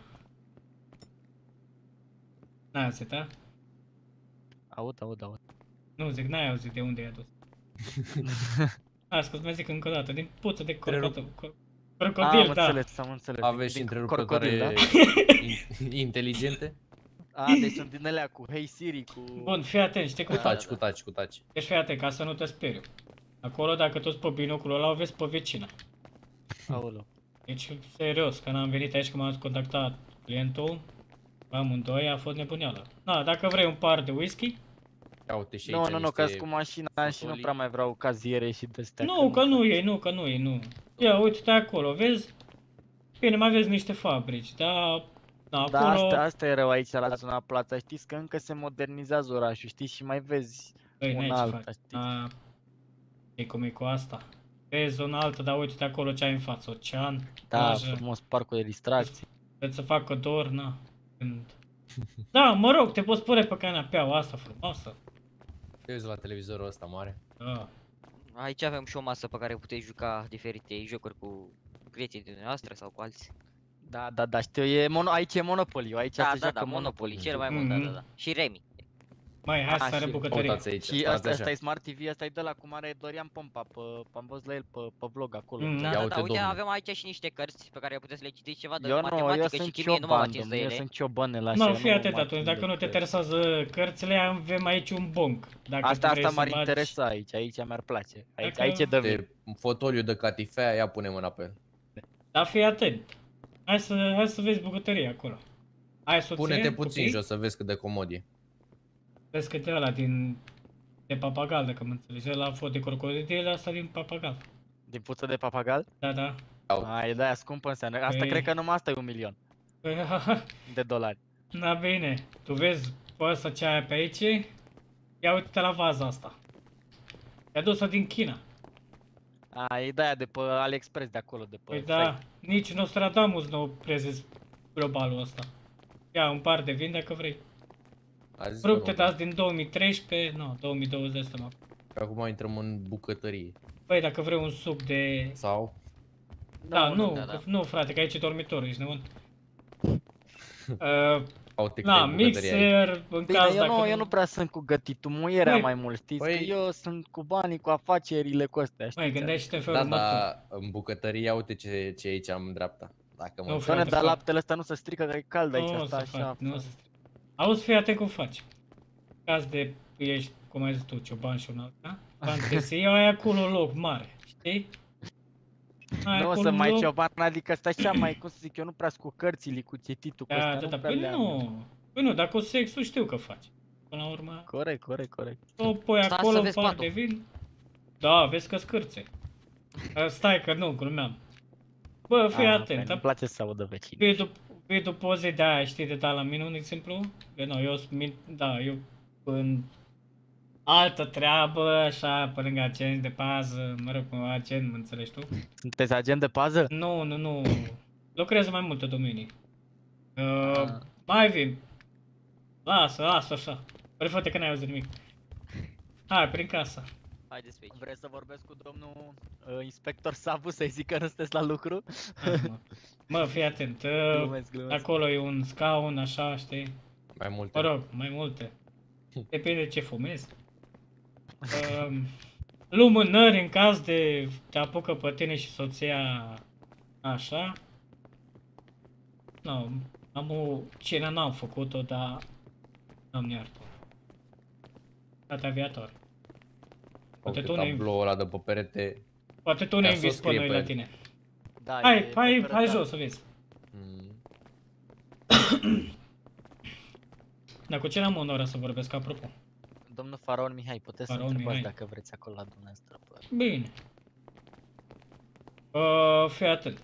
[SPEAKER 3] N-ai auzit, a?
[SPEAKER 4] Aud, aud, aud.
[SPEAKER 3] Nu zic, n-ai auzit de unde e adus. Ascult, mai zic încă o dată, din puță de
[SPEAKER 1] Întrerup.
[SPEAKER 3] crocodil. cro-
[SPEAKER 4] Am
[SPEAKER 3] Crocodil, da.
[SPEAKER 4] înțeles, am înțeles.
[SPEAKER 1] Aveți și
[SPEAKER 4] Din
[SPEAKER 1] întrerupătoare
[SPEAKER 4] crocodil, da?
[SPEAKER 1] in- inteligente?
[SPEAKER 4] A, deci sunt din alea cu Hey Siri, cu...
[SPEAKER 3] Bun, fii atent, știi
[SPEAKER 1] Cu
[SPEAKER 3] cum
[SPEAKER 2] Da,
[SPEAKER 1] taci,
[SPEAKER 2] da,
[SPEAKER 1] cu taci, cu taci.
[SPEAKER 3] Deci fii atent, ca să nu te speriu. Acolo, dacă toți pe binoculul ăla, o vezi pe vecina.
[SPEAKER 4] Aoleu.
[SPEAKER 3] Deci, serios, că n-am venit aici, că m-a contactat clientul, amândoi, a fost nebuneală. Na, dacă vrei un par de whisky,
[SPEAKER 1] Ia uite și
[SPEAKER 4] Nu,
[SPEAKER 1] aici
[SPEAKER 4] nu, nu,
[SPEAKER 1] niște
[SPEAKER 4] că cu mașina și nu
[SPEAKER 1] fotolii.
[SPEAKER 4] prea mai vreau caziere și de-astea.
[SPEAKER 3] nu, că nu e, nu, că nu e, nu. Ia, uite-te acolo, vezi? Bine, mai vezi niște fabrici, dar... Da,
[SPEAKER 4] Da,
[SPEAKER 3] acolo...
[SPEAKER 4] asta, asta e rău aici la zona Plața, știți că încă se modernizează orașul, știi, și mai vezi
[SPEAKER 3] Băi, n-ai
[SPEAKER 4] una
[SPEAKER 3] ce
[SPEAKER 4] alta,
[SPEAKER 3] faci.
[SPEAKER 4] știi.
[SPEAKER 3] A, e cum e cu asta. Vezi una altă, dar uite-te acolo ce ai în față, ocean,
[SPEAKER 4] Da,
[SPEAKER 3] plajă,
[SPEAKER 4] frumos, parcul de distracții.
[SPEAKER 3] vreți să facă dor, na. Când... Da, mă rog, te poți pune pe canapeaua asta frumoasă.
[SPEAKER 1] Te uiți la televizorul ăsta mare.
[SPEAKER 3] Da.
[SPEAKER 2] Aici avem și o masă pe care puteți juca diferite jocuri cu prietenii dumneavoastră sau cu alții.
[SPEAKER 4] Da, da, da, știu, e mono, aici e Monopoly, aici
[SPEAKER 2] Da,
[SPEAKER 4] se
[SPEAKER 2] da,
[SPEAKER 4] joacă
[SPEAKER 2] da, Monopoly,
[SPEAKER 4] Monopoly.
[SPEAKER 2] cel mai mult, da, da,
[SPEAKER 3] Mhm.
[SPEAKER 2] da. Și Remi.
[SPEAKER 3] Mai, hai
[SPEAKER 4] A,
[SPEAKER 3] să sare
[SPEAKER 4] și-
[SPEAKER 3] bucătărie.
[SPEAKER 1] Uitați aici,
[SPEAKER 4] Și
[SPEAKER 1] stați
[SPEAKER 4] asta, asta
[SPEAKER 1] așa.
[SPEAKER 4] e Smart T V, asta e de la cum are Dorian Pompa, pe, am văzut la el pe, pe vlog acolo.
[SPEAKER 3] Mm,
[SPEAKER 2] Da,
[SPEAKER 1] Ia
[SPEAKER 2] da,
[SPEAKER 1] uite,
[SPEAKER 2] da, uite,
[SPEAKER 1] domnule.
[SPEAKER 2] avem aici și niște cărți pe care puteți le citiți ceva de
[SPEAKER 4] Eu nu, eu
[SPEAKER 2] matematică și
[SPEAKER 4] sunt
[SPEAKER 2] chimie, nu mă
[SPEAKER 4] cioban,
[SPEAKER 2] bateți de
[SPEAKER 4] domnule, eu
[SPEAKER 2] ele.
[SPEAKER 4] sunt ciobanel așa.
[SPEAKER 3] Nu,
[SPEAKER 4] eu
[SPEAKER 3] fii
[SPEAKER 4] mă
[SPEAKER 3] atent
[SPEAKER 4] mai
[SPEAKER 3] atunci,
[SPEAKER 4] țin
[SPEAKER 3] dacă
[SPEAKER 4] de
[SPEAKER 3] nu te
[SPEAKER 4] cărți.
[SPEAKER 3] interesează cărțile, avem aici un bonc. Dacă
[SPEAKER 4] Asta,
[SPEAKER 3] vrei
[SPEAKER 4] asta
[SPEAKER 3] să
[SPEAKER 4] m-ar
[SPEAKER 3] bagi-
[SPEAKER 4] interesa aici, aici mi-ar place. Aici,
[SPEAKER 3] Dacă-
[SPEAKER 4] aici e de vin.
[SPEAKER 1] De fotoliu de catifea, ia pune mâna pe el.
[SPEAKER 3] Dar fii atent. Hai să, hai să vezi bucătăria acolo. Ai soție?
[SPEAKER 1] Pune-te puțin
[SPEAKER 3] copii?
[SPEAKER 1] jos să vezi cât de comod e.
[SPEAKER 3] Vezi că de ăla din... de papagal, dacă mă înțelegi. Ăla fot de crocodil, asta din papagal.
[SPEAKER 4] Din puță de papagal?
[SPEAKER 3] Da, da.
[SPEAKER 4] A, e de-aia scumpă înseamnă. Asta
[SPEAKER 3] Păi-
[SPEAKER 4] cred că numai asta e un milion
[SPEAKER 3] Păi,
[SPEAKER 4] de dolari.
[SPEAKER 3] na bine. Tu vezi pe ăsta ce ai pe aici? Ia uite-te la vaza asta. I-a dus-o din China.
[SPEAKER 4] A, e de-aia de pe AliExpress de acolo, de pe
[SPEAKER 3] Păi
[SPEAKER 4] site.
[SPEAKER 3] da, nici Nostradamus nu prezis globalul ăsta. Ia un par de vin dacă vrei.
[SPEAKER 1] A zis că
[SPEAKER 3] Fructe
[SPEAKER 1] nu,
[SPEAKER 3] dați din două mii treisprezece, nu, două mii douăzeci suntem acum.
[SPEAKER 1] că acum intrăm în bucătărie.
[SPEAKER 3] Păi dacă vrei un suc de...
[SPEAKER 1] Sau?
[SPEAKER 3] Da, nu,
[SPEAKER 2] da, da.
[SPEAKER 3] nu frate, că aici e dormitorul, ești nebun. Uh,
[SPEAKER 1] Au te
[SPEAKER 3] na, mixer, în
[SPEAKER 4] Bine,
[SPEAKER 3] caz
[SPEAKER 4] eu
[SPEAKER 3] dacă
[SPEAKER 4] nu, eu nu prea sunt cu gătitul, muierea
[SPEAKER 3] Băi,
[SPEAKER 4] mai mult, știți?
[SPEAKER 1] băi-
[SPEAKER 4] Că eu sunt cu banii, cu afacerile, cu astea, știți?
[SPEAKER 3] Măi, gândește-te în felul
[SPEAKER 1] Da,
[SPEAKER 3] următor.
[SPEAKER 1] da, în bucătărie, ia uite ce, ce e aici am în dreapta. Dacă mă
[SPEAKER 3] Nu,
[SPEAKER 1] întreb.
[SPEAKER 4] Doamne,
[SPEAKER 3] frate,
[SPEAKER 4] dar
[SPEAKER 3] fac.
[SPEAKER 4] laptele ăsta nu se strică, că e cald aici,
[SPEAKER 3] Nu o
[SPEAKER 4] asta
[SPEAKER 3] să
[SPEAKER 4] așa.
[SPEAKER 3] fac, nu o să stric. Auzi, fii atent cum faci. În caz de, ești, cum ai zis tu, cioban și un alta, fantezie, ai acolo loc mare, știi? Ai
[SPEAKER 4] Nu o
[SPEAKER 3] acolo
[SPEAKER 4] să mai
[SPEAKER 3] loc-
[SPEAKER 4] cioban, adică stai așa mai, cum să zic eu, nu prea cu cărțile, cu cititul, cu
[SPEAKER 3] Da,
[SPEAKER 4] astea,
[SPEAKER 3] da,
[SPEAKER 4] nu
[SPEAKER 3] da,
[SPEAKER 4] prea
[SPEAKER 3] păi
[SPEAKER 4] le-am.
[SPEAKER 3] nu, păi nu, dar cu sexul știu că faci. Până la urmă,
[SPEAKER 4] Corect, corect, corect.
[SPEAKER 3] o pui
[SPEAKER 2] Stai
[SPEAKER 3] acolo
[SPEAKER 2] să
[SPEAKER 3] un
[SPEAKER 2] vezi
[SPEAKER 3] par
[SPEAKER 2] patul.
[SPEAKER 3] de vin. Da, vezi că scârțe. Uh, Stai că nu, glumeam. Bă, fii
[SPEAKER 4] Ah,
[SPEAKER 3] atent,
[SPEAKER 4] păi,
[SPEAKER 3] da?
[SPEAKER 4] îmi place să audă vecinii.
[SPEAKER 3] Vii dup- vii după o zi de aia, știi, de dat la mine un exemplu? Că nu, eu sunt, min- da, eu în altă treabă, așa, pe lângă agenți de pază, mă rog, cu agent, mă înțelegi tu?
[SPEAKER 4] Sunteți agent de pază?
[SPEAKER 3] Nu, nu, nu, lucrez în mai multe domenii. Uh,
[SPEAKER 4] Ah.
[SPEAKER 3] mai vin. Lasă, lasă așa. Prefă-te că n-ai auzit nimic. Hai, prin casă.
[SPEAKER 2] Haideți pe aici.
[SPEAKER 4] Vreți să vorbesc cu domnul uh, inspector Sabu să-i zic că nu sunteți la lucru?
[SPEAKER 3] Hai, mă. Mă, fii atent. Uh,
[SPEAKER 4] Glumesc, glumesc.
[SPEAKER 3] acolo e un scaun, așa, știi?
[SPEAKER 1] Mai multe.
[SPEAKER 3] Mă rog, mai multe. Depinde ce fumezi. Um, lumânări în caz de te apucă pe tine și soția așa. Nu, am o cine n-am făcut-o, dar am iartă. Data viitoare. Poate
[SPEAKER 1] Uite
[SPEAKER 3] tu ne,
[SPEAKER 1] tabloul ăla de pe perete.
[SPEAKER 3] poate tu ne
[SPEAKER 1] Ca să o
[SPEAKER 3] inviți pe
[SPEAKER 1] scrie
[SPEAKER 3] noi
[SPEAKER 1] pe
[SPEAKER 3] la
[SPEAKER 1] el.
[SPEAKER 3] tine.
[SPEAKER 4] Da,
[SPEAKER 3] Hai,
[SPEAKER 4] e
[SPEAKER 3] hai,
[SPEAKER 4] pe
[SPEAKER 3] hai
[SPEAKER 4] perete.
[SPEAKER 3] jos să vezi.
[SPEAKER 1] Mm.
[SPEAKER 3] Dar cu cine am onoarea să vorbesc, apropo?
[SPEAKER 4] Domnul Faraon Mihai, puteți să
[SPEAKER 3] Faraon
[SPEAKER 4] întrebați
[SPEAKER 3] Mihai.
[SPEAKER 4] dacă vreți acolo la dumneavoastră. bă.
[SPEAKER 3] Bine. Uh, fii atent.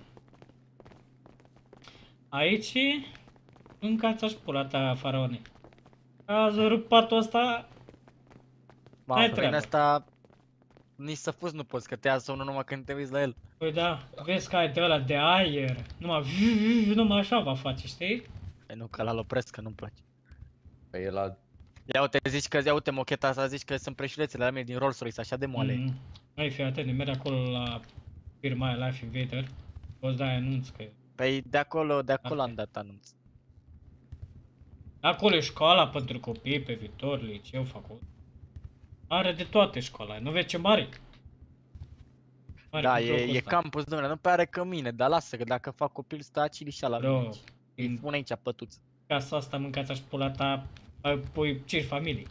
[SPEAKER 3] Aici încați-aș pula ta, faraone. Ați rupt patul ăsta?
[SPEAKER 4] Mamă,
[SPEAKER 3] Ai
[SPEAKER 4] pe
[SPEAKER 3] treabă.
[SPEAKER 4] mine asta nici să fuzi nu poți, că te ia somnul numai când te uiți la el.
[SPEAKER 3] Păi da, vezi că ai de ăla de aer. Numai, numai așa va face, știi?
[SPEAKER 4] Păi nu, că l-al opresc, că nu-mi place.
[SPEAKER 1] Pe el a...
[SPEAKER 4] Ia uite, zici că, ia uite, mocheta asta, zici că sunt preșulețele ale mele din Rolls-Royce, așa de moale.
[SPEAKER 3] Mm. Hai, fii atent, mergi acolo la firma aia, Life Invader. Poți da anunț că...
[SPEAKER 4] Păi de acolo, de acolo
[SPEAKER 3] Ok.
[SPEAKER 4] am dat anunț.
[SPEAKER 3] Acolo e școala pentru copii pe viitor, liceu făcut. Are de toate școala, nu vezi ce mare? Mare
[SPEAKER 4] Da,
[SPEAKER 3] complocul
[SPEAKER 4] e, e
[SPEAKER 3] ăsta.
[SPEAKER 4] campus, domnule, nu prea are cămine, dar lasă, că dacă fac copil stă aici lișa la
[SPEAKER 3] Bro,
[SPEAKER 4] mine. Îi
[SPEAKER 3] din
[SPEAKER 4] spun aici pătuț.
[SPEAKER 3] casa asta mâncați aș pula ta, pui cinci familii.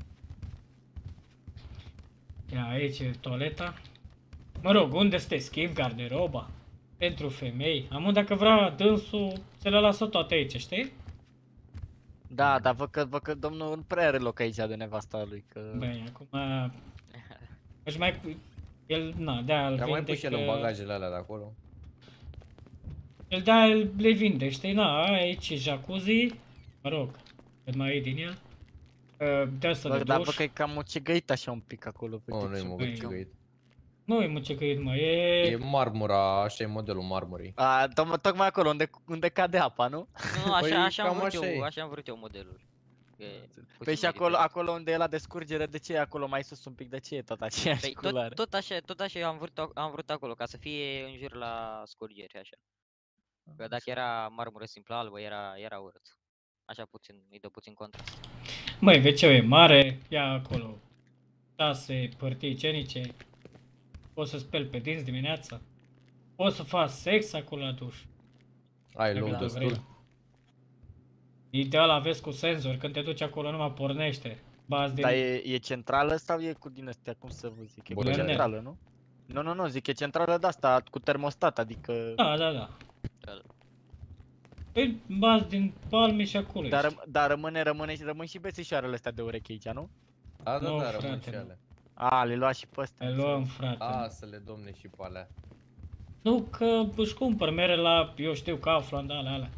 [SPEAKER 3] Ia, aici e toaleta. Mă rog, unde să te schimbi garderoba? Pentru femei. Am dacă vrea dânsul, se le lasă toate aici, știi?
[SPEAKER 4] Da, dar văd că, văd că domnul nu prea are loc aici de nevasta lui, că...
[SPEAKER 3] Băi, acum... Aș mai... El, na, de-aia îl
[SPEAKER 1] Dar mai
[SPEAKER 3] vinde
[SPEAKER 1] pus și el
[SPEAKER 3] că...
[SPEAKER 1] în bagajele alea de acolo.
[SPEAKER 3] El de-aia le vinde, știi? Na, aici e jacuzzi. Mă rog, cât mai e din el. Uh, De asta de
[SPEAKER 4] Văd, dar
[SPEAKER 3] duș.
[SPEAKER 4] văd că e cam mucegăit așa un pic acolo. pe
[SPEAKER 1] Oh,
[SPEAKER 4] tip
[SPEAKER 1] nu-i
[SPEAKER 4] și
[SPEAKER 1] mă
[SPEAKER 4] un pic.
[SPEAKER 1] găsit.
[SPEAKER 3] Nu e mucegăit, mă, e...
[SPEAKER 1] E marmura, așa e modelul marmurii.
[SPEAKER 4] A, to- tocmai acolo unde, unde cade apa, nu?
[SPEAKER 2] Nu, așa,
[SPEAKER 1] Păi,
[SPEAKER 2] așa am
[SPEAKER 1] cam
[SPEAKER 2] vrut
[SPEAKER 1] așa
[SPEAKER 2] eu,
[SPEAKER 1] e.
[SPEAKER 2] așa am vrut eu modelul. E puțin
[SPEAKER 4] Păi și
[SPEAKER 2] mai
[SPEAKER 4] acolo,
[SPEAKER 2] diferit.
[SPEAKER 4] acolo unde e la de scurgere, de ce e acolo mai sus un pic? De ce e tot aceeași
[SPEAKER 2] Păi
[SPEAKER 4] culoare?
[SPEAKER 2] tot, tot așa, tot așa eu am vrut, am vrut acolo, ca să fie în jur la scurgeri, așa. Că dacă era marmură simplă albă, era, era urât. Așa puțin, îi dă puțin contrast.
[SPEAKER 3] Măi, ve ce e mare, ia acolo. Șase părtii igienice. Poți să speli pe dinți dimineața. Poți să faci sex acolo la duș.
[SPEAKER 1] Ai
[SPEAKER 3] Dacă
[SPEAKER 1] loc
[SPEAKER 3] da,
[SPEAKER 1] destul.
[SPEAKER 3] vrei. Ideal aveți cu senzor, când te duci acolo numai pornește. Bați din...
[SPEAKER 4] Dar e, e centrală sau e cu din astea, cum să vă zic? E cu
[SPEAKER 1] Boiler.
[SPEAKER 4] centrală, nu? Nu, nu, nu, zic e centrală de asta, cu termostat, adică...
[SPEAKER 3] Da, da, da. Păi, bați din palme și acolo
[SPEAKER 4] Dar,
[SPEAKER 3] ești.
[SPEAKER 4] răm- dar rămâne, rămâne, rămân și bețișoarele astea de ureche aici, nu?
[SPEAKER 1] Da, da,
[SPEAKER 3] Nu,
[SPEAKER 1] da, rămân
[SPEAKER 3] frate,
[SPEAKER 1] și
[SPEAKER 3] nu.
[SPEAKER 1] alea.
[SPEAKER 4] A, le lua și pe astea.
[SPEAKER 3] Le
[SPEAKER 4] înțeleg.
[SPEAKER 3] luăm, frate.
[SPEAKER 1] Lasă-le, domne, și pe alea.
[SPEAKER 3] Nu, că își cumpăr mere la, eu știu, Kaufland, alea, alea.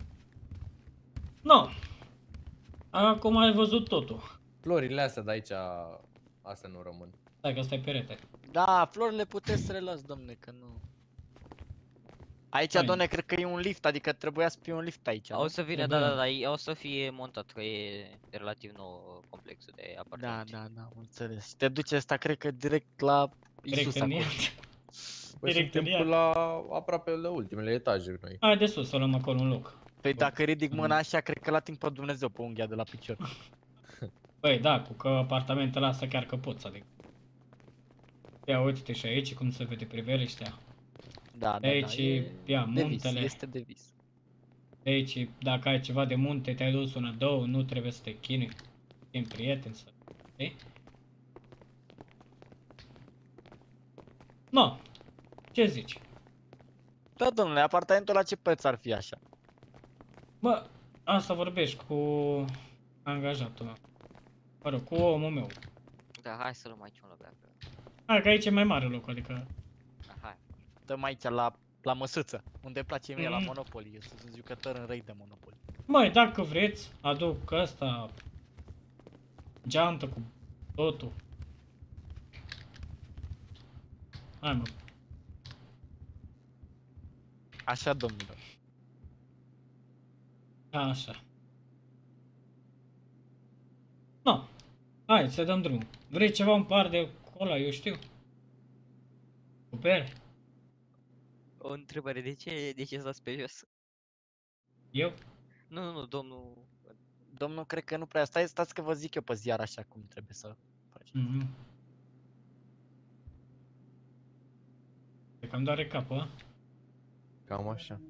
[SPEAKER 3] No. Acum ai văzut totul.
[SPEAKER 1] Florile astea de aici, astea nu rămân.
[SPEAKER 3] Stai că ăsta e perete.
[SPEAKER 4] Da, florile puteți să le luați, domne, că nu. Aici,
[SPEAKER 3] Hai.
[SPEAKER 4] domne, cred că e un lift, adică trebuia să fie un lift aici,
[SPEAKER 2] O
[SPEAKER 4] nu?
[SPEAKER 2] să vină, da,
[SPEAKER 3] Trebuia.
[SPEAKER 2] da, da, e- o să fie montat, că e relativ nou complexul de
[SPEAKER 4] Da,
[SPEAKER 2] apartamente.
[SPEAKER 4] da, da, am înțeles. Și te duce asta, cred că direct la
[SPEAKER 3] Direct
[SPEAKER 4] Isus
[SPEAKER 3] în
[SPEAKER 4] acolo.
[SPEAKER 3] iad.
[SPEAKER 1] Păi
[SPEAKER 3] Direct
[SPEAKER 1] suntem
[SPEAKER 3] în
[SPEAKER 1] pe
[SPEAKER 3] iad.
[SPEAKER 1] la aproape la ultimele etaje noi.
[SPEAKER 3] Hai de sus să luăm acolo un loc.
[SPEAKER 4] Păi dacă ridic
[SPEAKER 3] Mhm.
[SPEAKER 4] mâna așa, cred că la timp pe Dumnezeu pe unghia de la picior.
[SPEAKER 3] Băi, da, cu că apartamentele astea chiar că poți, adică. Ia uite-te și aici cum se vede priveliștea.
[SPEAKER 4] Da, da,
[SPEAKER 3] Aici,
[SPEAKER 4] da, e
[SPEAKER 3] ia,
[SPEAKER 4] de vis,
[SPEAKER 3] muntele.
[SPEAKER 4] este de vis.
[SPEAKER 3] De aici, dacă ai ceva de munte, te-ai dus una, două, nu trebuie să te chinui. Fim prieteni să... Știi? No. Ce zici?
[SPEAKER 4] Da, domnule, apartamentul la ce preț ar fi așa?
[SPEAKER 3] Bă, asta vorbești cu angajatul meu. Mă rog, cu omul meu.
[SPEAKER 2] Da, hai să luăm aici un loc, dacă...
[SPEAKER 3] Hai că aici e mai mare loc, adică...
[SPEAKER 2] Da, hai.
[SPEAKER 4] Dăm aici la, la măsuță, unde place mie, la
[SPEAKER 3] Mhm.
[SPEAKER 4] Monopoly. Eu sunt jucător în răi de Monopoly.
[SPEAKER 3] Măi, dacă vreți, aduc ăsta... Geantă cu totul. Hai mă.
[SPEAKER 4] Așa, domnilor.
[SPEAKER 3] Așa. No. Hai, să dăm drum. Vrei ceva, un par de cola, eu știu. Cu bere?
[SPEAKER 2] O întrebare, de ce, de ce stați pe jos?
[SPEAKER 3] Eu?
[SPEAKER 2] Nu, nu, nu, domnul...
[SPEAKER 4] Domnul, cred că nu prea. Stai, stați că vă zic eu pe ziar așa cum trebuie să faci.
[SPEAKER 3] Mhm. E cam doare capul, a?
[SPEAKER 1] Cam așa.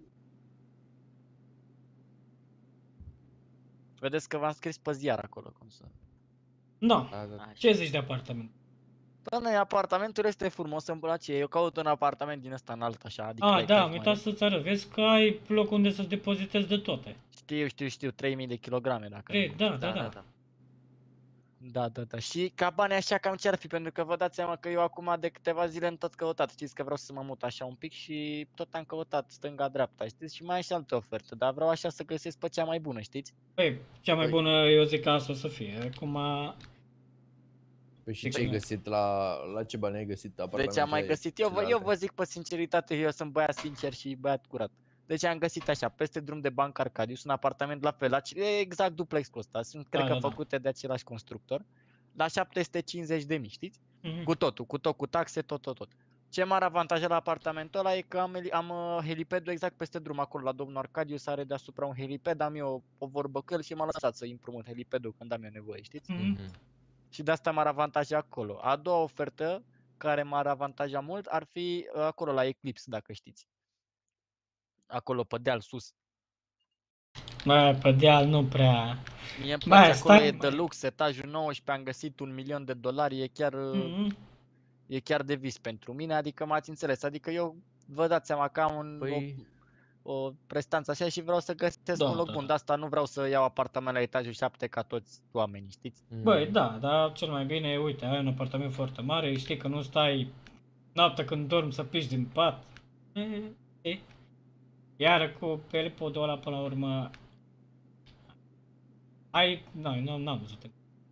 [SPEAKER 4] Vedeți că v-am scris pe ziar acolo cum să...
[SPEAKER 3] No.
[SPEAKER 1] Da, da.
[SPEAKER 2] Așa.
[SPEAKER 3] Ce zici de apartament?
[SPEAKER 4] Doamne, apartamentul este frumos, îmi place. Eu caut un apartament din ăsta înalt așa, adică la
[SPEAKER 3] Ah, da,
[SPEAKER 4] etaj
[SPEAKER 3] am uitat
[SPEAKER 4] mare.
[SPEAKER 3] să-ți arăt. Vezi că ai loc unde să-ți depozitezi de toate.
[SPEAKER 4] Știu, știu, știu, trei mii de kilograme dacă
[SPEAKER 3] Trei,
[SPEAKER 4] nu.
[SPEAKER 3] da, da, da.
[SPEAKER 2] da.
[SPEAKER 4] Da, da, da. Și ca bani așa cam ce ar fi, pentru că vă dați seama că eu acum de câteva zile am tot căutat. Știți că vreau să mă mut așa un pic și tot am căutat stânga-dreapta, știți? Și mai am și alte oferte, dar vreau așa să găsesc pe cea mai bună, știți?
[SPEAKER 3] Păi, cea mai
[SPEAKER 4] Păi.
[SPEAKER 3] bună, eu zic că asta o să fie. Acum,
[SPEAKER 1] Păi și
[SPEAKER 3] Zic
[SPEAKER 1] ce ai
[SPEAKER 3] că-
[SPEAKER 1] găsit la, la ce bani ai găsit
[SPEAKER 4] De
[SPEAKER 1] apartamentul?
[SPEAKER 4] ce am mai
[SPEAKER 1] ăla
[SPEAKER 4] găsit? Eu vă, eu
[SPEAKER 1] celelalte?
[SPEAKER 4] vă zic pe sinceritate, eu sunt băiat sincer și băiat curat. Deci am găsit așa, peste drum de Banca Arcadius, un apartament la fel, la, exact duplexul ăsta, sunt cred
[SPEAKER 3] Da,
[SPEAKER 4] că
[SPEAKER 3] da, da.
[SPEAKER 4] făcute de același constructor, la șapte sute cincizeci de mii, știți?
[SPEAKER 3] mhm.
[SPEAKER 4] Cu totul, cu tot, cu taxe, tot, tot, tot. Ce mare avantaj la apartamentul ăla e că am, heli- am uh, helipedul exact peste drum acolo la domnul Arcadius, are deasupra un heliped, am eu o, o vorbă cu el și m-a lăsat să împrumut helipedul când am eu nevoie, știți?
[SPEAKER 3] Mhm.
[SPEAKER 1] Mhm.
[SPEAKER 4] Și de asta m-ar avantaja acolo. A doua ofertă care m-ar avantaja mult ar fi uh, acolo la Eclipse, dacă știți. Acolo pe deal sus.
[SPEAKER 3] Bă, pe deal nu prea.
[SPEAKER 4] Mie îmi
[SPEAKER 3] Bă,
[SPEAKER 4] place acolo,
[SPEAKER 3] stai,
[SPEAKER 4] e
[SPEAKER 3] bă.
[SPEAKER 4] de lux, etajul nouăsprezece, am găsit un milion de dolari, e chiar, uh,
[SPEAKER 3] Mhm.
[SPEAKER 4] e chiar de vis pentru mine, adică m-ați înțeles, adică eu vă dați seama că am un,
[SPEAKER 1] Păi,
[SPEAKER 4] o, o prestanță așa și vreau să găsesc
[SPEAKER 3] Da,
[SPEAKER 4] un loc
[SPEAKER 3] da,
[SPEAKER 4] bun,
[SPEAKER 3] da.
[SPEAKER 4] de asta nu vreau să iau apartament la etajul șapte ca toți oamenii, știți?
[SPEAKER 3] Băi,
[SPEAKER 1] mhm.
[SPEAKER 3] da, dar cel mai bine, uite, ai un apartament foarte mare, știi că nu stai noaptea când dormi să piși din pat. E, e. Iar cu pelipodul ăla până la urmă... Ai... Nu, nu, n-am văzut.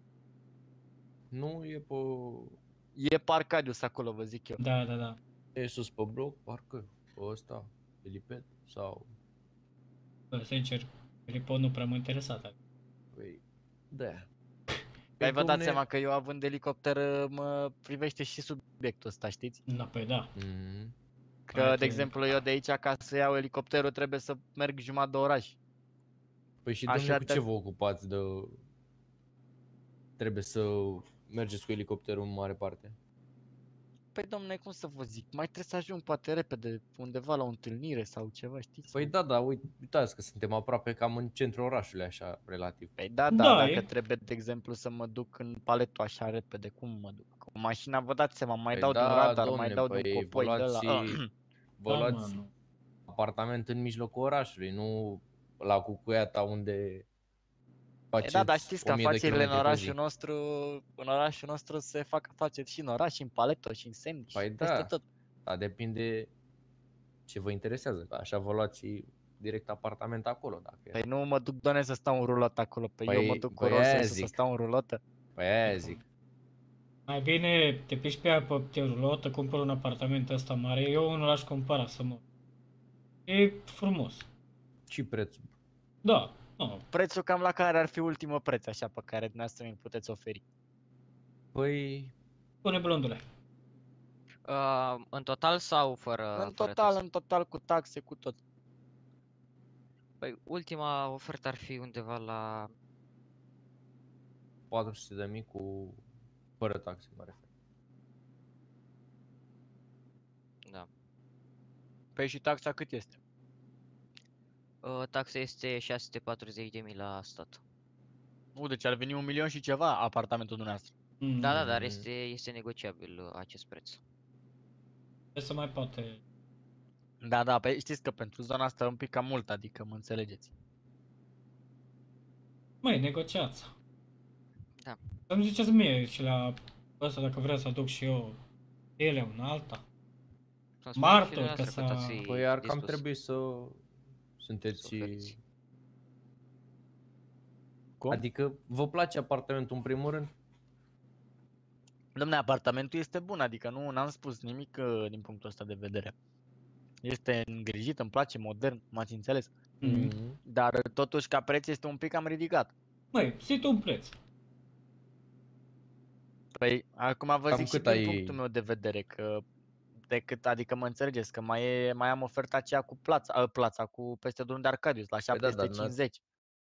[SPEAKER 1] Nu e pe...
[SPEAKER 4] E pe Arcadius acolo, vă zic eu.
[SPEAKER 3] Da, da, da.
[SPEAKER 1] E sus pe bloc, parcă, pe ăsta, heliped sau...
[SPEAKER 3] Bă, sincer, pelipod nu prea m-a interesat.
[SPEAKER 1] Păi, da.
[SPEAKER 4] Ai vă dați
[SPEAKER 1] domne-
[SPEAKER 4] seama că eu având elicopter mă privește și subiectul ăsta, știți?
[SPEAKER 3] Da, păi da.
[SPEAKER 1] Mhm.
[SPEAKER 4] Că,
[SPEAKER 3] Hai,
[SPEAKER 4] de
[SPEAKER 3] tu-
[SPEAKER 4] exemplu, eu de aici, ca să iau elicopterul, trebuie să merg jumătate de oraș.
[SPEAKER 1] Păi și
[SPEAKER 4] Așa
[SPEAKER 1] domnule, cu
[SPEAKER 4] te-
[SPEAKER 1] ce vă ocupați de... Trebuie să mergeți cu elicopterul în mare parte?
[SPEAKER 4] Păi, domne, cum să vă zic, mai trebuie să ajung poate repede undeva la o întâlnire sau ceva, știți?
[SPEAKER 1] Păi
[SPEAKER 4] sau-
[SPEAKER 1] da, da, uite, uitați că suntem aproape cam în centrul orașului, așa, relativ.
[SPEAKER 4] Păi da, da,
[SPEAKER 3] Da,
[SPEAKER 4] dacă
[SPEAKER 3] e-
[SPEAKER 4] trebuie, de exemplu, să mă duc în paletul așa repede, cum mă duc? Cu mașina, vă dați seama, mai
[SPEAKER 1] Păi
[SPEAKER 4] dau
[SPEAKER 1] da,
[SPEAKER 4] din radar,
[SPEAKER 1] domne,
[SPEAKER 4] mai dau din
[SPEAKER 1] păi
[SPEAKER 4] copoi
[SPEAKER 1] vă
[SPEAKER 4] de
[SPEAKER 1] luați,
[SPEAKER 4] la...
[SPEAKER 1] vă
[SPEAKER 3] Da,
[SPEAKER 1] luați
[SPEAKER 3] mă, nu.
[SPEAKER 1] apartament în mijlocul orașului, nu la Cucuiata unde
[SPEAKER 4] E
[SPEAKER 1] faceți
[SPEAKER 4] da, dar știți că
[SPEAKER 1] o mie de
[SPEAKER 4] afacerile în
[SPEAKER 1] kilometri pe zi.
[SPEAKER 4] orașul nostru, în orașul nostru se fac afaceri și în oraș, și în Paleto, și în Sandwich,
[SPEAKER 1] Păi
[SPEAKER 4] peste
[SPEAKER 1] da,
[SPEAKER 4] tot.
[SPEAKER 1] dar depinde ce vă interesează, că așa vă luați direct apartament acolo. Dacă
[SPEAKER 4] Păi nu mă duc, doamne, să stau în rulotă acolo, pe eu mă
[SPEAKER 1] Păi-
[SPEAKER 4] duc cu
[SPEAKER 1] păi
[SPEAKER 4] Rolls
[SPEAKER 1] aia
[SPEAKER 4] Royce să
[SPEAKER 1] zic.
[SPEAKER 4] stau în rulotă.
[SPEAKER 1] Păi aia zic.
[SPEAKER 3] Mai bine te piși pe apă, te rulotă, cumpăr un apartament ăsta mare, eu nu l-aș cumpăra să mă... E frumos.
[SPEAKER 1] Și prețul.
[SPEAKER 3] Da, nu,
[SPEAKER 4] Prețul cam la care ar fi ultimul preț, așa, pe care dumneavoastră mi-l puteți oferi.
[SPEAKER 1] Păi,
[SPEAKER 3] pune blondule.
[SPEAKER 2] Uh, în total sau fără,
[SPEAKER 4] În
[SPEAKER 2] fără
[SPEAKER 4] total,
[SPEAKER 2] taxe?
[SPEAKER 4] în total, cu taxe, cu tot.
[SPEAKER 2] Păi ultima ofertă ar fi undeva la...
[SPEAKER 1] patru sute de mii cu fără taxe, mă refer.
[SPEAKER 2] Da.
[SPEAKER 4] Păi și taxa cât este?
[SPEAKER 2] Uh, taxa este șase sute patruzeci de mii la stat.
[SPEAKER 4] U, deci ar veni un milion și ceva apartamentul dumneavoastră.
[SPEAKER 3] Mm,
[SPEAKER 2] Da, da, dar
[SPEAKER 1] Mm.
[SPEAKER 2] este, este negociabil uh, acest preț.
[SPEAKER 3] Ce să mai poate...
[SPEAKER 4] Da, da, pe știți că pentru zona asta e un pic cam mult, adică mă înțelegeți.
[SPEAKER 3] Măi, negociați.
[SPEAKER 2] Da.
[SPEAKER 3] Să-mi ziceți mie și la ăsta dacă vreau să aduc și eu ele una alta.
[SPEAKER 2] Să-mi spuneți și
[SPEAKER 3] Martor,
[SPEAKER 2] dumneavoastră
[SPEAKER 3] că
[SPEAKER 2] cât
[SPEAKER 3] s-a-
[SPEAKER 2] ați fi
[SPEAKER 1] Păi ar cam
[SPEAKER 2] dispus
[SPEAKER 1] trebui să sunteți...
[SPEAKER 2] să oferiți.
[SPEAKER 4] Cum?
[SPEAKER 1] Adică vă place apartamentul în primul rând?
[SPEAKER 4] Dom'le, apartamentul este bun, adică nu n-am spus nimic uh, din punctul ăsta de vedere. Este îngrijit, îmi place, modern, m-ați înțeles.
[SPEAKER 3] Mm.
[SPEAKER 1] Mm.
[SPEAKER 4] Dar uh, totuși ca preț este un pic cam ridicat.
[SPEAKER 3] Măi, zi tu un preț.
[SPEAKER 4] Păi, acum vă
[SPEAKER 1] Cam
[SPEAKER 4] zic și
[SPEAKER 1] cât
[SPEAKER 4] din
[SPEAKER 1] ai-
[SPEAKER 4] punctul meu de vedere că decât, adică mă înțelegeți, că mai, e, mai am oferta aceea cu plața, a, plața cu peste drum de Arcadius la
[SPEAKER 1] Păi da,
[SPEAKER 4] șapte sute
[SPEAKER 1] dar
[SPEAKER 4] cincizeci.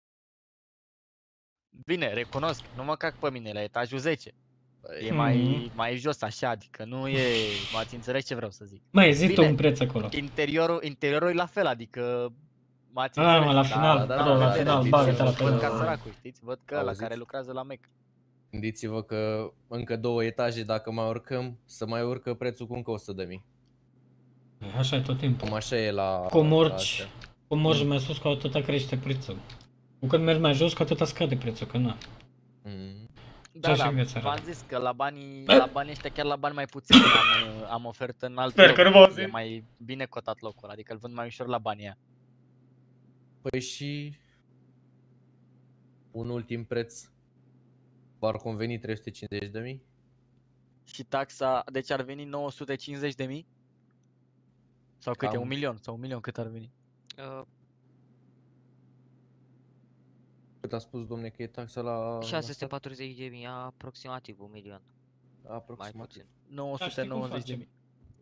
[SPEAKER 4] Bine, recunosc, nu mă cac pe mine, la etajul zece. E
[SPEAKER 3] Mhm.
[SPEAKER 4] mai, mai jos așa, adică nu e, m-ați înțeles ce vreau să zic.
[SPEAKER 3] Măi, zi tu
[SPEAKER 4] Bine.
[SPEAKER 3] un preț acolo.
[SPEAKER 4] Interiorul, interiorul e la fel, adică m-ați
[SPEAKER 3] Ah,
[SPEAKER 4] înțeles.
[SPEAKER 3] mă, la final,
[SPEAKER 1] da,
[SPEAKER 3] bro,
[SPEAKER 1] da,
[SPEAKER 3] la
[SPEAKER 1] da,
[SPEAKER 3] final,
[SPEAKER 1] da,
[SPEAKER 3] bagă-te la
[SPEAKER 1] da,
[SPEAKER 4] Văd
[SPEAKER 3] pe
[SPEAKER 4] ca
[SPEAKER 1] da.
[SPEAKER 4] săracul, știți? Văd că la
[SPEAKER 1] Auziți?
[SPEAKER 4] care lucrează la Mac.
[SPEAKER 1] Gândiți-vă că încă două etaje, dacă mai urcăm, să mai urcă prețul cu încă o sută de mii.
[SPEAKER 3] Așa e tot timpul.
[SPEAKER 1] Cam așa e la...
[SPEAKER 3] Cum
[SPEAKER 1] la
[SPEAKER 3] urci,
[SPEAKER 1] astea.
[SPEAKER 3] cum urci mai sus, cu atâta crește prețul. Cu cât mergi mai jos, cu atâta scade prețul, că na.
[SPEAKER 1] Mm.
[SPEAKER 4] Da,
[SPEAKER 3] și
[SPEAKER 4] da,
[SPEAKER 3] în viața
[SPEAKER 4] v-am
[SPEAKER 3] reală.
[SPEAKER 4] zis că la banii, la banii ăștia, chiar la bani mai puțini, am, am ofertă în alt
[SPEAKER 3] Sper
[SPEAKER 4] loc.
[SPEAKER 3] că nu mă
[SPEAKER 4] E
[SPEAKER 3] auzi.
[SPEAKER 4] mai bine cotat locul, adică îl vând mai ușor la banii aia.
[SPEAKER 1] Păi și un ultim preț v-ar conveni trei sute cincizeci de mii?
[SPEAKER 4] Și taxa, deci ar veni nouă sute cincizeci de mii? Sau câte?
[SPEAKER 1] Cam.
[SPEAKER 4] Un milion? Sau un milion cât ar veni?
[SPEAKER 2] Uh,
[SPEAKER 1] Cât a spus domne că e taxa la...
[SPEAKER 2] șase sute patruzeci de mii, aproximativ un milion, mai
[SPEAKER 1] Aproximativ.
[SPEAKER 2] puțin.
[SPEAKER 4] nouă sute
[SPEAKER 3] știi cum
[SPEAKER 4] nouăzeci de mii.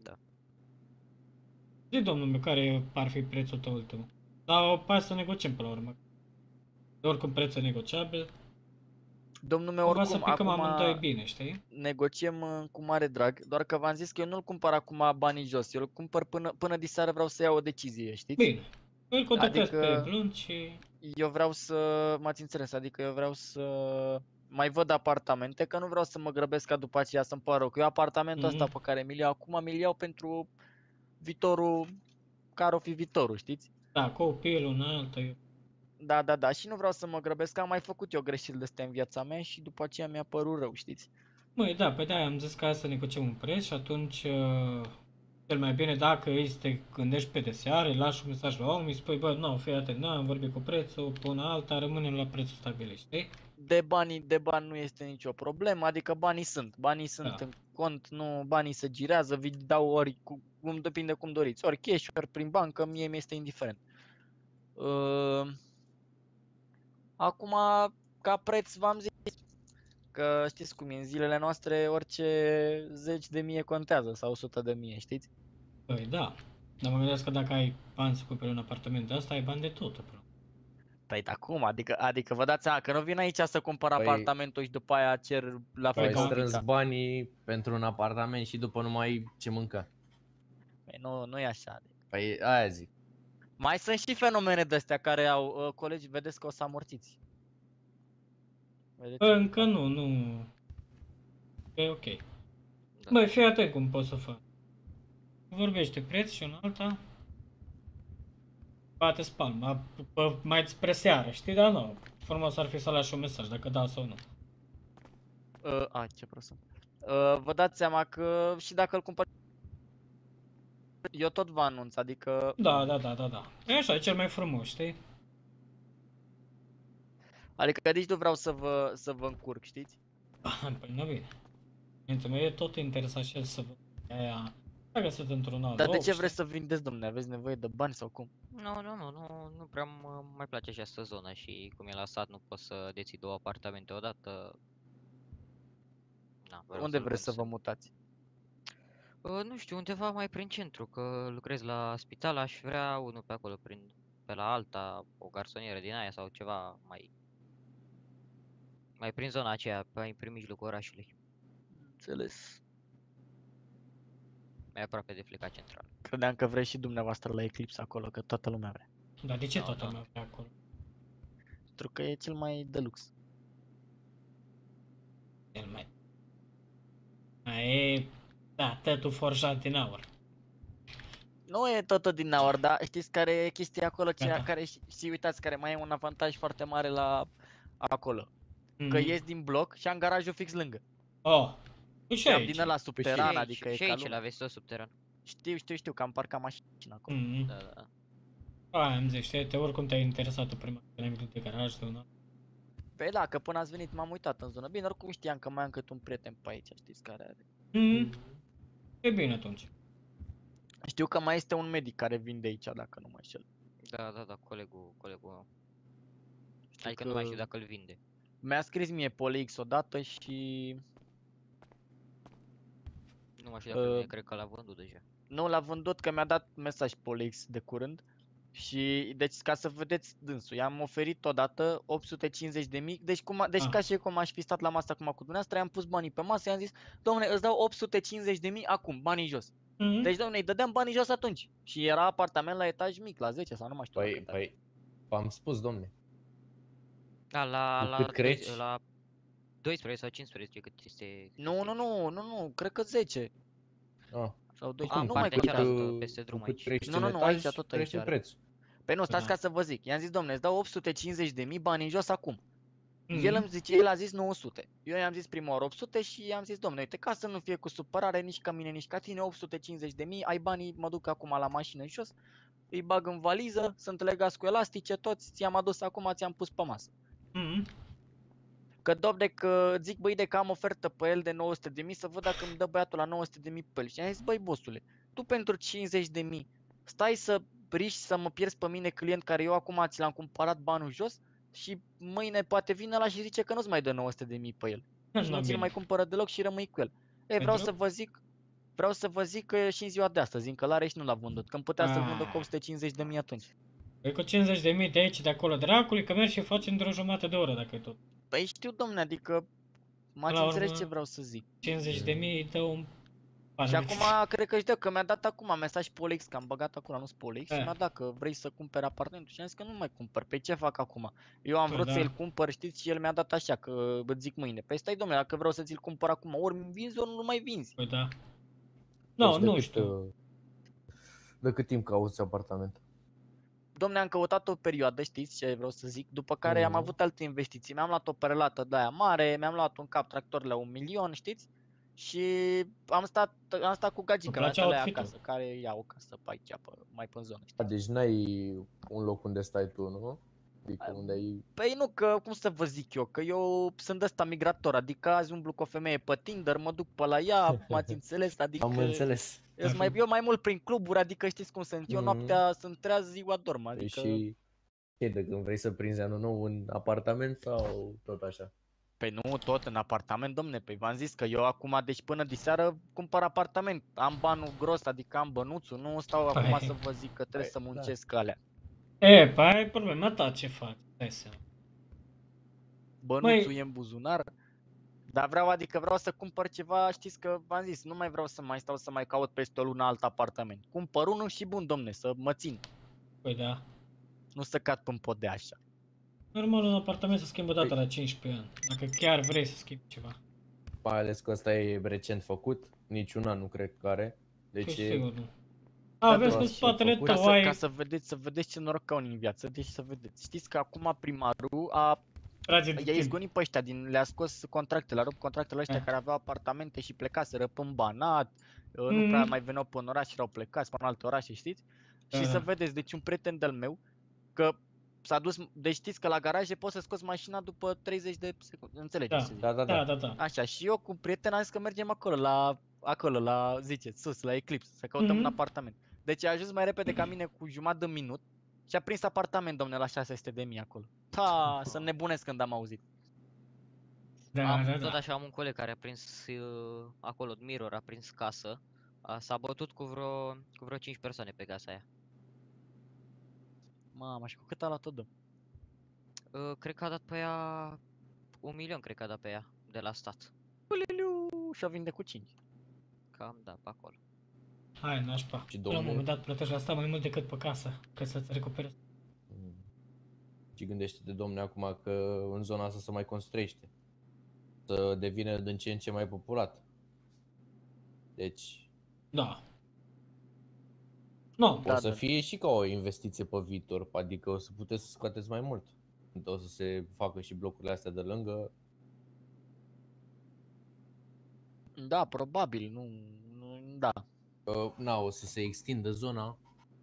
[SPEAKER 3] Zi, domnul meu, care ar fi prețul tău ultimul? Dar hai să negociem până la urmă. De oricum prețul e negociabil.
[SPEAKER 4] Domnul meu,
[SPEAKER 3] Cumva să
[SPEAKER 4] oricum,
[SPEAKER 3] picăm amândoi
[SPEAKER 4] acum
[SPEAKER 3] bine, știi?
[SPEAKER 4] negociem uh, cu mare drag, doar că v-am zis că eu nu-l cumpăr acum banii jos, eu îl cumpăr până, până diseară vreau să iau o decizie, știți?
[SPEAKER 3] Bine. Îl contactez
[SPEAKER 4] Adică-
[SPEAKER 3] pe blând și...
[SPEAKER 4] Eu vreau să, m-ați înțeles, adică eu vreau să mai văd apartamente, că nu vreau să mă grăbesc ca după aceea să-mi pară rău, că eu apartamentul ăsta
[SPEAKER 3] Mhm.
[SPEAKER 4] pe care mi-l iau acum, mi-l iau pentru viitorul, care o fi viitorul, știți?
[SPEAKER 3] Da, copilul, un altă, eu...
[SPEAKER 4] Da, da, da, și nu vreau să mă grăbesc, că am mai făcut eu greșeli de astea în viața mea și după aceea mi-a părut rău, știți?
[SPEAKER 3] Măi, da, pe de-aia am zis că hai să negociem un preț și atunci uh, cel mai bine dacă îi să te gândești pe deseară, îi lași un mesaj la om, îi spui, bă, nu, fii atent, nu am vorbit cu prețul, până alta, rămânem la prețul stabilit, știi?
[SPEAKER 4] De bani, de bani nu este nicio problemă, adică banii sunt, banii sunt
[SPEAKER 3] Da.
[SPEAKER 4] în cont, nu, banii se girează, vi dau ori, cu, cum depinde cum doriți, ori cash, ori prin bancă, mie mi este indiferent. Uh, acum, ca preț v-am zis, că știți cum e, în zilele noastre orice zeci de mii contează sau o sută de mii, știți?
[SPEAKER 3] Păi da, dar mă gândesc că dacă ai bani să cumperi un apartament de asta, ai bani de tot, bro.
[SPEAKER 4] Păi da cum, adică, adică vă dați seama că nu vin aici să cumpăr
[SPEAKER 1] Păi-
[SPEAKER 4] apartamentul și după aia cer la fel
[SPEAKER 1] Păi
[SPEAKER 4] ca un
[SPEAKER 1] strâns
[SPEAKER 4] pica.
[SPEAKER 1] banii pentru un apartament și după nu mai ai ce mânca.
[SPEAKER 4] Păi nu, nu e așa.
[SPEAKER 1] Păi aia zic.
[SPEAKER 4] Mai sunt și fenomene de astea care au, uh, colegi, vedeți că o să amorțiți. Vedeți?
[SPEAKER 3] Încă nu, nu... E ok.
[SPEAKER 2] Da.
[SPEAKER 3] Băi, fii atent cum poți să fac. Vorbește preț și un alta. bate spalma, p- mai spre seară, știi, dar nu. Frumos ar fi să lași un mesaj, dacă da sau nu.
[SPEAKER 4] Uh, a, ce prost sunt. Uh, vă dați seama că și dacă îl cumpăr, eu tot vă anunț, adică
[SPEAKER 3] Da, da, da, da, da. E așa, e cel mai frumos, știi?
[SPEAKER 4] Adică nici nu vreau să vă, să vă încurc, știți?
[SPEAKER 3] Păi nu bine. Mintea mea e tot interesat și el să văd aia. A găsit într-un alt
[SPEAKER 4] Dar de
[SPEAKER 3] loc,
[SPEAKER 4] ce
[SPEAKER 3] știi?
[SPEAKER 4] vreți să vindeți, domne? Aveți nevoie de bani sau cum?
[SPEAKER 2] Nu, nu, nu, nu, nu prea mă mai place această zonă și cum e la sat nu pot să deții două apartamente odată. Na, vreau
[SPEAKER 4] Unde
[SPEAKER 2] să-l
[SPEAKER 4] vreți să
[SPEAKER 2] vând
[SPEAKER 4] vă mutați?
[SPEAKER 2] Uh, nu știu, undeva mai prin centru, că lucrez la spital, aș vrea unul pe acolo, prin, pe la alta, o garsonieră din aia sau ceva mai, mai prin zona aceea, mai prin mijlocul orașului,
[SPEAKER 4] Înțeles.
[SPEAKER 2] mai aproape de fleca centrală.
[SPEAKER 4] Credeam că vreți și dumneavoastră la Eclipse acolo, că toată lumea vrea.
[SPEAKER 3] Dar de ce
[SPEAKER 2] Nu,
[SPEAKER 3] toată
[SPEAKER 2] nu.
[SPEAKER 3] lumea vrea acolo?
[SPEAKER 4] Pentru că e cel mai de lux.
[SPEAKER 3] El mai... Mai e... Da, tătul forjat din aur.
[SPEAKER 4] Nu e totul din aur, dar știți care e chestia acolo, ceea
[SPEAKER 3] Da.
[SPEAKER 4] care și, și uitați, care mai e un avantaj foarte mare la acolo. Că
[SPEAKER 3] Mhm.
[SPEAKER 4] ies din bloc și am garajul fix lângă.
[SPEAKER 3] Oh. E și
[SPEAKER 4] Și am
[SPEAKER 3] aici.
[SPEAKER 4] din ăla
[SPEAKER 2] Și
[SPEAKER 4] subteran,
[SPEAKER 2] aici,
[SPEAKER 4] adică e
[SPEAKER 2] și
[SPEAKER 4] ca
[SPEAKER 2] aici
[SPEAKER 4] lumea.
[SPEAKER 2] la vezi tot subteran.
[SPEAKER 4] Știu, știu, știu, că am parcat mașina acolo.
[SPEAKER 3] Mhm.
[SPEAKER 2] Da, da.
[SPEAKER 3] Aia am zis, știi, te oricum te-ai interesat tu prima dată, n-ai de garaj, de una.
[SPEAKER 4] Păi da, că până ați venit m-am uitat în zonă. Bine, oricum știam că mai am cât un prieten pe aici, știți care are.
[SPEAKER 3] Mhm. E bine atunci.
[SPEAKER 4] Știu că mai este un medic care vinde aici, dacă nu mă înșel.
[SPEAKER 2] Da, da, da, colegul, colegul meu.
[SPEAKER 4] Știu
[SPEAKER 2] Adică
[SPEAKER 4] că
[SPEAKER 2] nu mai știu dacă îl vinde.
[SPEAKER 4] mi-a scris mie Polix odată și
[SPEAKER 2] Nu mai știu dacă îl
[SPEAKER 4] Uh,
[SPEAKER 2] vinde, cred că l-a vândut deja.
[SPEAKER 4] nu l-a vândut, că mi-a dat mesaj Polix de curând. Și deci ca să vedeți dânsul, i-am oferit odată opt sute cincizeci de mii, deci, cum a, deci
[SPEAKER 3] Ah.
[SPEAKER 4] ca și cum aș fi stat la masă acum cu dumneavoastră, i-am pus banii pe masă, i-am zis, domnule, îți dau opt sute cincizeci de mii acum, banii jos.
[SPEAKER 3] Mhm.
[SPEAKER 4] Deci, domnule, îi dădeam banii jos atunci. Și era apartament la etaj mic, la zece sau nu mai știu. la
[SPEAKER 1] Păi,
[SPEAKER 4] cât are.
[SPEAKER 1] păi, v-am spus, domne.
[SPEAKER 2] Da, la,
[SPEAKER 1] Cu
[SPEAKER 2] la,
[SPEAKER 1] cât crezi?
[SPEAKER 2] doi- la doisprezece sau cincisprezece cât este.
[SPEAKER 4] Nu, nu, nu, nu, nu, cred că zece
[SPEAKER 1] Ah.
[SPEAKER 4] sau
[SPEAKER 1] Cum,
[SPEAKER 4] doisprezece, nu
[SPEAKER 2] în
[SPEAKER 4] mai
[SPEAKER 2] partea
[SPEAKER 4] contează.
[SPEAKER 2] cealaltă, peste drum
[SPEAKER 1] cu cât
[SPEAKER 2] aici.
[SPEAKER 1] crești
[SPEAKER 4] Nu,
[SPEAKER 1] în
[SPEAKER 4] nu, nu,
[SPEAKER 1] etaj,
[SPEAKER 4] aici tot aici
[SPEAKER 1] crește
[SPEAKER 4] are.
[SPEAKER 1] prețul.
[SPEAKER 4] Păi nu, stați
[SPEAKER 3] Da.
[SPEAKER 4] ca să vă zic. I-am zis, domnule, îți dau opt sute cincizeci de mii bani în jos acum.
[SPEAKER 3] Mhm.
[SPEAKER 4] El îmi zice, el a zis nouă sute. Eu i-am zis prima oară opt sute și i-am zis, domnule, uite, ca să nu fie cu supărare nici ca mine, nici ca tine, opt sute cincizeci de mii, ai banii, mă duc acum la mașină în jos, îi bag în valiză, sunt legați cu elastice, toți, ți-am adus acum, ți-am pus pe masă.
[SPEAKER 3] Mhm.
[SPEAKER 4] Că, domne, că zic, băi, de că am ofertă pe el de nouă sute de mii, să văd dacă îmi dă băiatul la nouă sute de mii pe el. Și am zis, băi, bossule, tu pentru cincizeci de mii stai să riști să mă pierzi pe mine client care eu acum ți l-am cumpărat banul jos și mâine poate vine ăla și zice că nu-ți mai dă nouă sute de mii pe el. Și
[SPEAKER 3] Nu
[SPEAKER 4] nu ți-l
[SPEAKER 3] bine.
[SPEAKER 4] mai cumpără deloc și rămâi cu el. E, vreau
[SPEAKER 3] Pentru?
[SPEAKER 4] să vă zic, vreau să vă zic că și în ziua de astăzi, încă l-are și nu l-a vândut, că putea să-l vândă cu opt sute cincizeci de mii atunci.
[SPEAKER 3] Păi cu cincizeci de mii de aici, de acolo, dracului, că mergi și faci într-o jumătate de oră, dacă e tot.
[SPEAKER 4] Păi știu, domne, adică m-ați
[SPEAKER 3] La
[SPEAKER 4] înțeles
[SPEAKER 3] urmă-
[SPEAKER 4] ce vreau să zic.
[SPEAKER 3] cincizeci de mii îi dă un...
[SPEAKER 4] Și acum cred că își dă, că mi-a dat acum mesaj Polix, că am băgat acolo, nu Polix, și
[SPEAKER 3] Eh.
[SPEAKER 4] mi-a dat că vrei să cumperi apartamentul și am zis că nu mai cumpăr, pe ce fac acum? Eu am
[SPEAKER 3] Păi
[SPEAKER 4] vrut
[SPEAKER 3] da.
[SPEAKER 4] să-l cumpăr, știți, și el mi-a dat așa, că îți zic mâine. Păi stai, domnule, dacă vreau să ți-l cumpăr acum, ori îmi vinzi, ori nu mai vinzi.
[SPEAKER 3] Păi da. Nu,
[SPEAKER 1] Deci de
[SPEAKER 3] nu
[SPEAKER 1] cât,
[SPEAKER 3] știu.
[SPEAKER 1] uh, De cât timp cauți apartament?
[SPEAKER 4] Domnule, am căutat o perioadă, știți ce vreau să zic, după care am
[SPEAKER 1] Mhm.
[SPEAKER 4] avut alte investiții. Mi-am luat o perelată de aia mare, mi-am luat un cap tractor la un milion, știți? Și am stat, am stat cu gagica mea
[SPEAKER 3] place
[SPEAKER 4] să le
[SPEAKER 3] outfit-ul?
[SPEAKER 4] acasă, care ia o casă pe aici, pe, mai pe zonă, știi?
[SPEAKER 1] A, deci n-ai un loc unde stai tu, nu? Adică unde ai...
[SPEAKER 4] Păi nu, că cum să vă zic eu, că eu sunt ăsta migrator, adică azi umblu cu o femeie pe Tinder, mă duc pe la ea, m-ați înțeles, adică
[SPEAKER 1] Am înțeles.
[SPEAKER 4] eu sunt mai, eu mai mult prin cluburi, adică știți cum sunt, eu
[SPEAKER 1] Mhm.
[SPEAKER 4] noaptea sunt treaz, ziua dorm,
[SPEAKER 1] Păi
[SPEAKER 4] adică...
[SPEAKER 1] și ce, de când vrei să prinzi anul nou un apartament sau tot așa?
[SPEAKER 4] Păi nu tot în apartament, domne, păi v-am zis că eu acum, deci până diseară cumpăr apartament, am banul gros, adică am bănuțul, nu stau acum
[SPEAKER 3] Păi.
[SPEAKER 4] să vă zic că trebuie
[SPEAKER 1] Păi,
[SPEAKER 4] să muncesc alea.
[SPEAKER 3] E, păi ai problema ta, ce faci? Dai seama.
[SPEAKER 4] Bănuțul
[SPEAKER 3] Măi-
[SPEAKER 4] e în buzunar, dar vreau, adică vreau să cumpăr ceva, știți că v-am zis, nu mai vreau să mai stau să mai caut peste o lună alt apartament. Cumpăr unul și bun, domne, să mă țin,
[SPEAKER 3] Păi da.
[SPEAKER 4] nu să cad până podea așa.
[SPEAKER 3] Normal, un apartament se schimbă dată
[SPEAKER 1] Păi-
[SPEAKER 3] la cincisprezece ani. Dacă chiar vrei să schimbi ceva.
[SPEAKER 1] Mai ales că ăsta e recent făcut, niciun an nu cred că are. Deci
[SPEAKER 3] Păi
[SPEAKER 1] e...
[SPEAKER 3] sigur nu. A,
[SPEAKER 4] Da,
[SPEAKER 3] vezi că în
[SPEAKER 1] doar și-au
[SPEAKER 3] spatele
[SPEAKER 1] făcut.
[SPEAKER 4] Ca
[SPEAKER 3] tău
[SPEAKER 4] să,
[SPEAKER 3] ai...
[SPEAKER 4] ca să vedeți, să vedeți ce noroc au unii în viață, deci să vedeți. Știți că acum primarul a
[SPEAKER 3] Trage de
[SPEAKER 4] i-a
[SPEAKER 3] tine.
[SPEAKER 4] izgonit pe ăștia, din, le-a scos contractele, a rupt contractele ăștia
[SPEAKER 3] Eh.
[SPEAKER 4] care aveau apartamente și plecaseră până în Banat, uh, nu
[SPEAKER 3] Mhm.
[SPEAKER 4] prea mai veneau pe în oraș și erau plecați pe în alte orașe, știți?
[SPEAKER 3] Da,
[SPEAKER 4] Și
[SPEAKER 3] da.
[SPEAKER 4] să vedeți, deci un prieten de-al meu, că s-a dus, deci știți că la garaje poți să scoți mașina după treizeci de secunde, înțelegeți
[SPEAKER 3] Da.
[SPEAKER 4] ce zic?
[SPEAKER 1] Da, da,
[SPEAKER 3] Da,
[SPEAKER 1] da.
[SPEAKER 3] da, da.
[SPEAKER 4] Așa, și eu cu un prieten am zis că mergem acolo, la, acolo, la, ziceți, sus, la Eclipse, să căutăm un
[SPEAKER 3] Mhm.
[SPEAKER 4] apartament. Deci a ajuns mai repede ca mine cu jumătate de minut și a prins apartament, domne, la șase sute de mii acolo. Ta, să nebunesc când am auzit.
[SPEAKER 3] Da,
[SPEAKER 2] am,
[SPEAKER 3] da,
[SPEAKER 2] tot
[SPEAKER 3] da.
[SPEAKER 2] așa am un coleg care a prins uh, acolo, Mirror, a prins casă. A, s-a bătut cu vreo, cu vreo cinci persoane pe casa aia.
[SPEAKER 4] Mama, și cu cât a luat-o, dă?
[SPEAKER 2] Uh, cred că a dat pe ea un milion, cred că a dat pe ea, de la stat.
[SPEAKER 4] Uleliu, și-o vinde cu cinci.
[SPEAKER 2] Cam da, pe acolo.
[SPEAKER 3] Hai, nașpa.
[SPEAKER 1] Și
[SPEAKER 3] La un
[SPEAKER 1] domnul-
[SPEAKER 3] moment dat plătești asta mai mult decât pe casă, ca să-ți recuperezi.
[SPEAKER 1] Mm. Și gândește-te, domne, acum că în zona asta se mai construiește. Să devină din ce în ce mai populat. Deci,
[SPEAKER 3] Da. Nu,
[SPEAKER 1] da,
[SPEAKER 4] Da,
[SPEAKER 1] o să
[SPEAKER 4] da.
[SPEAKER 1] fie și ca o investiție pe viitor, adică o să puteți să scoateți mai mult. O să se facă și blocurile astea de lângă.
[SPEAKER 4] Da, probabil, nu, nu da.
[SPEAKER 1] Uh, na, o să se extindă zona.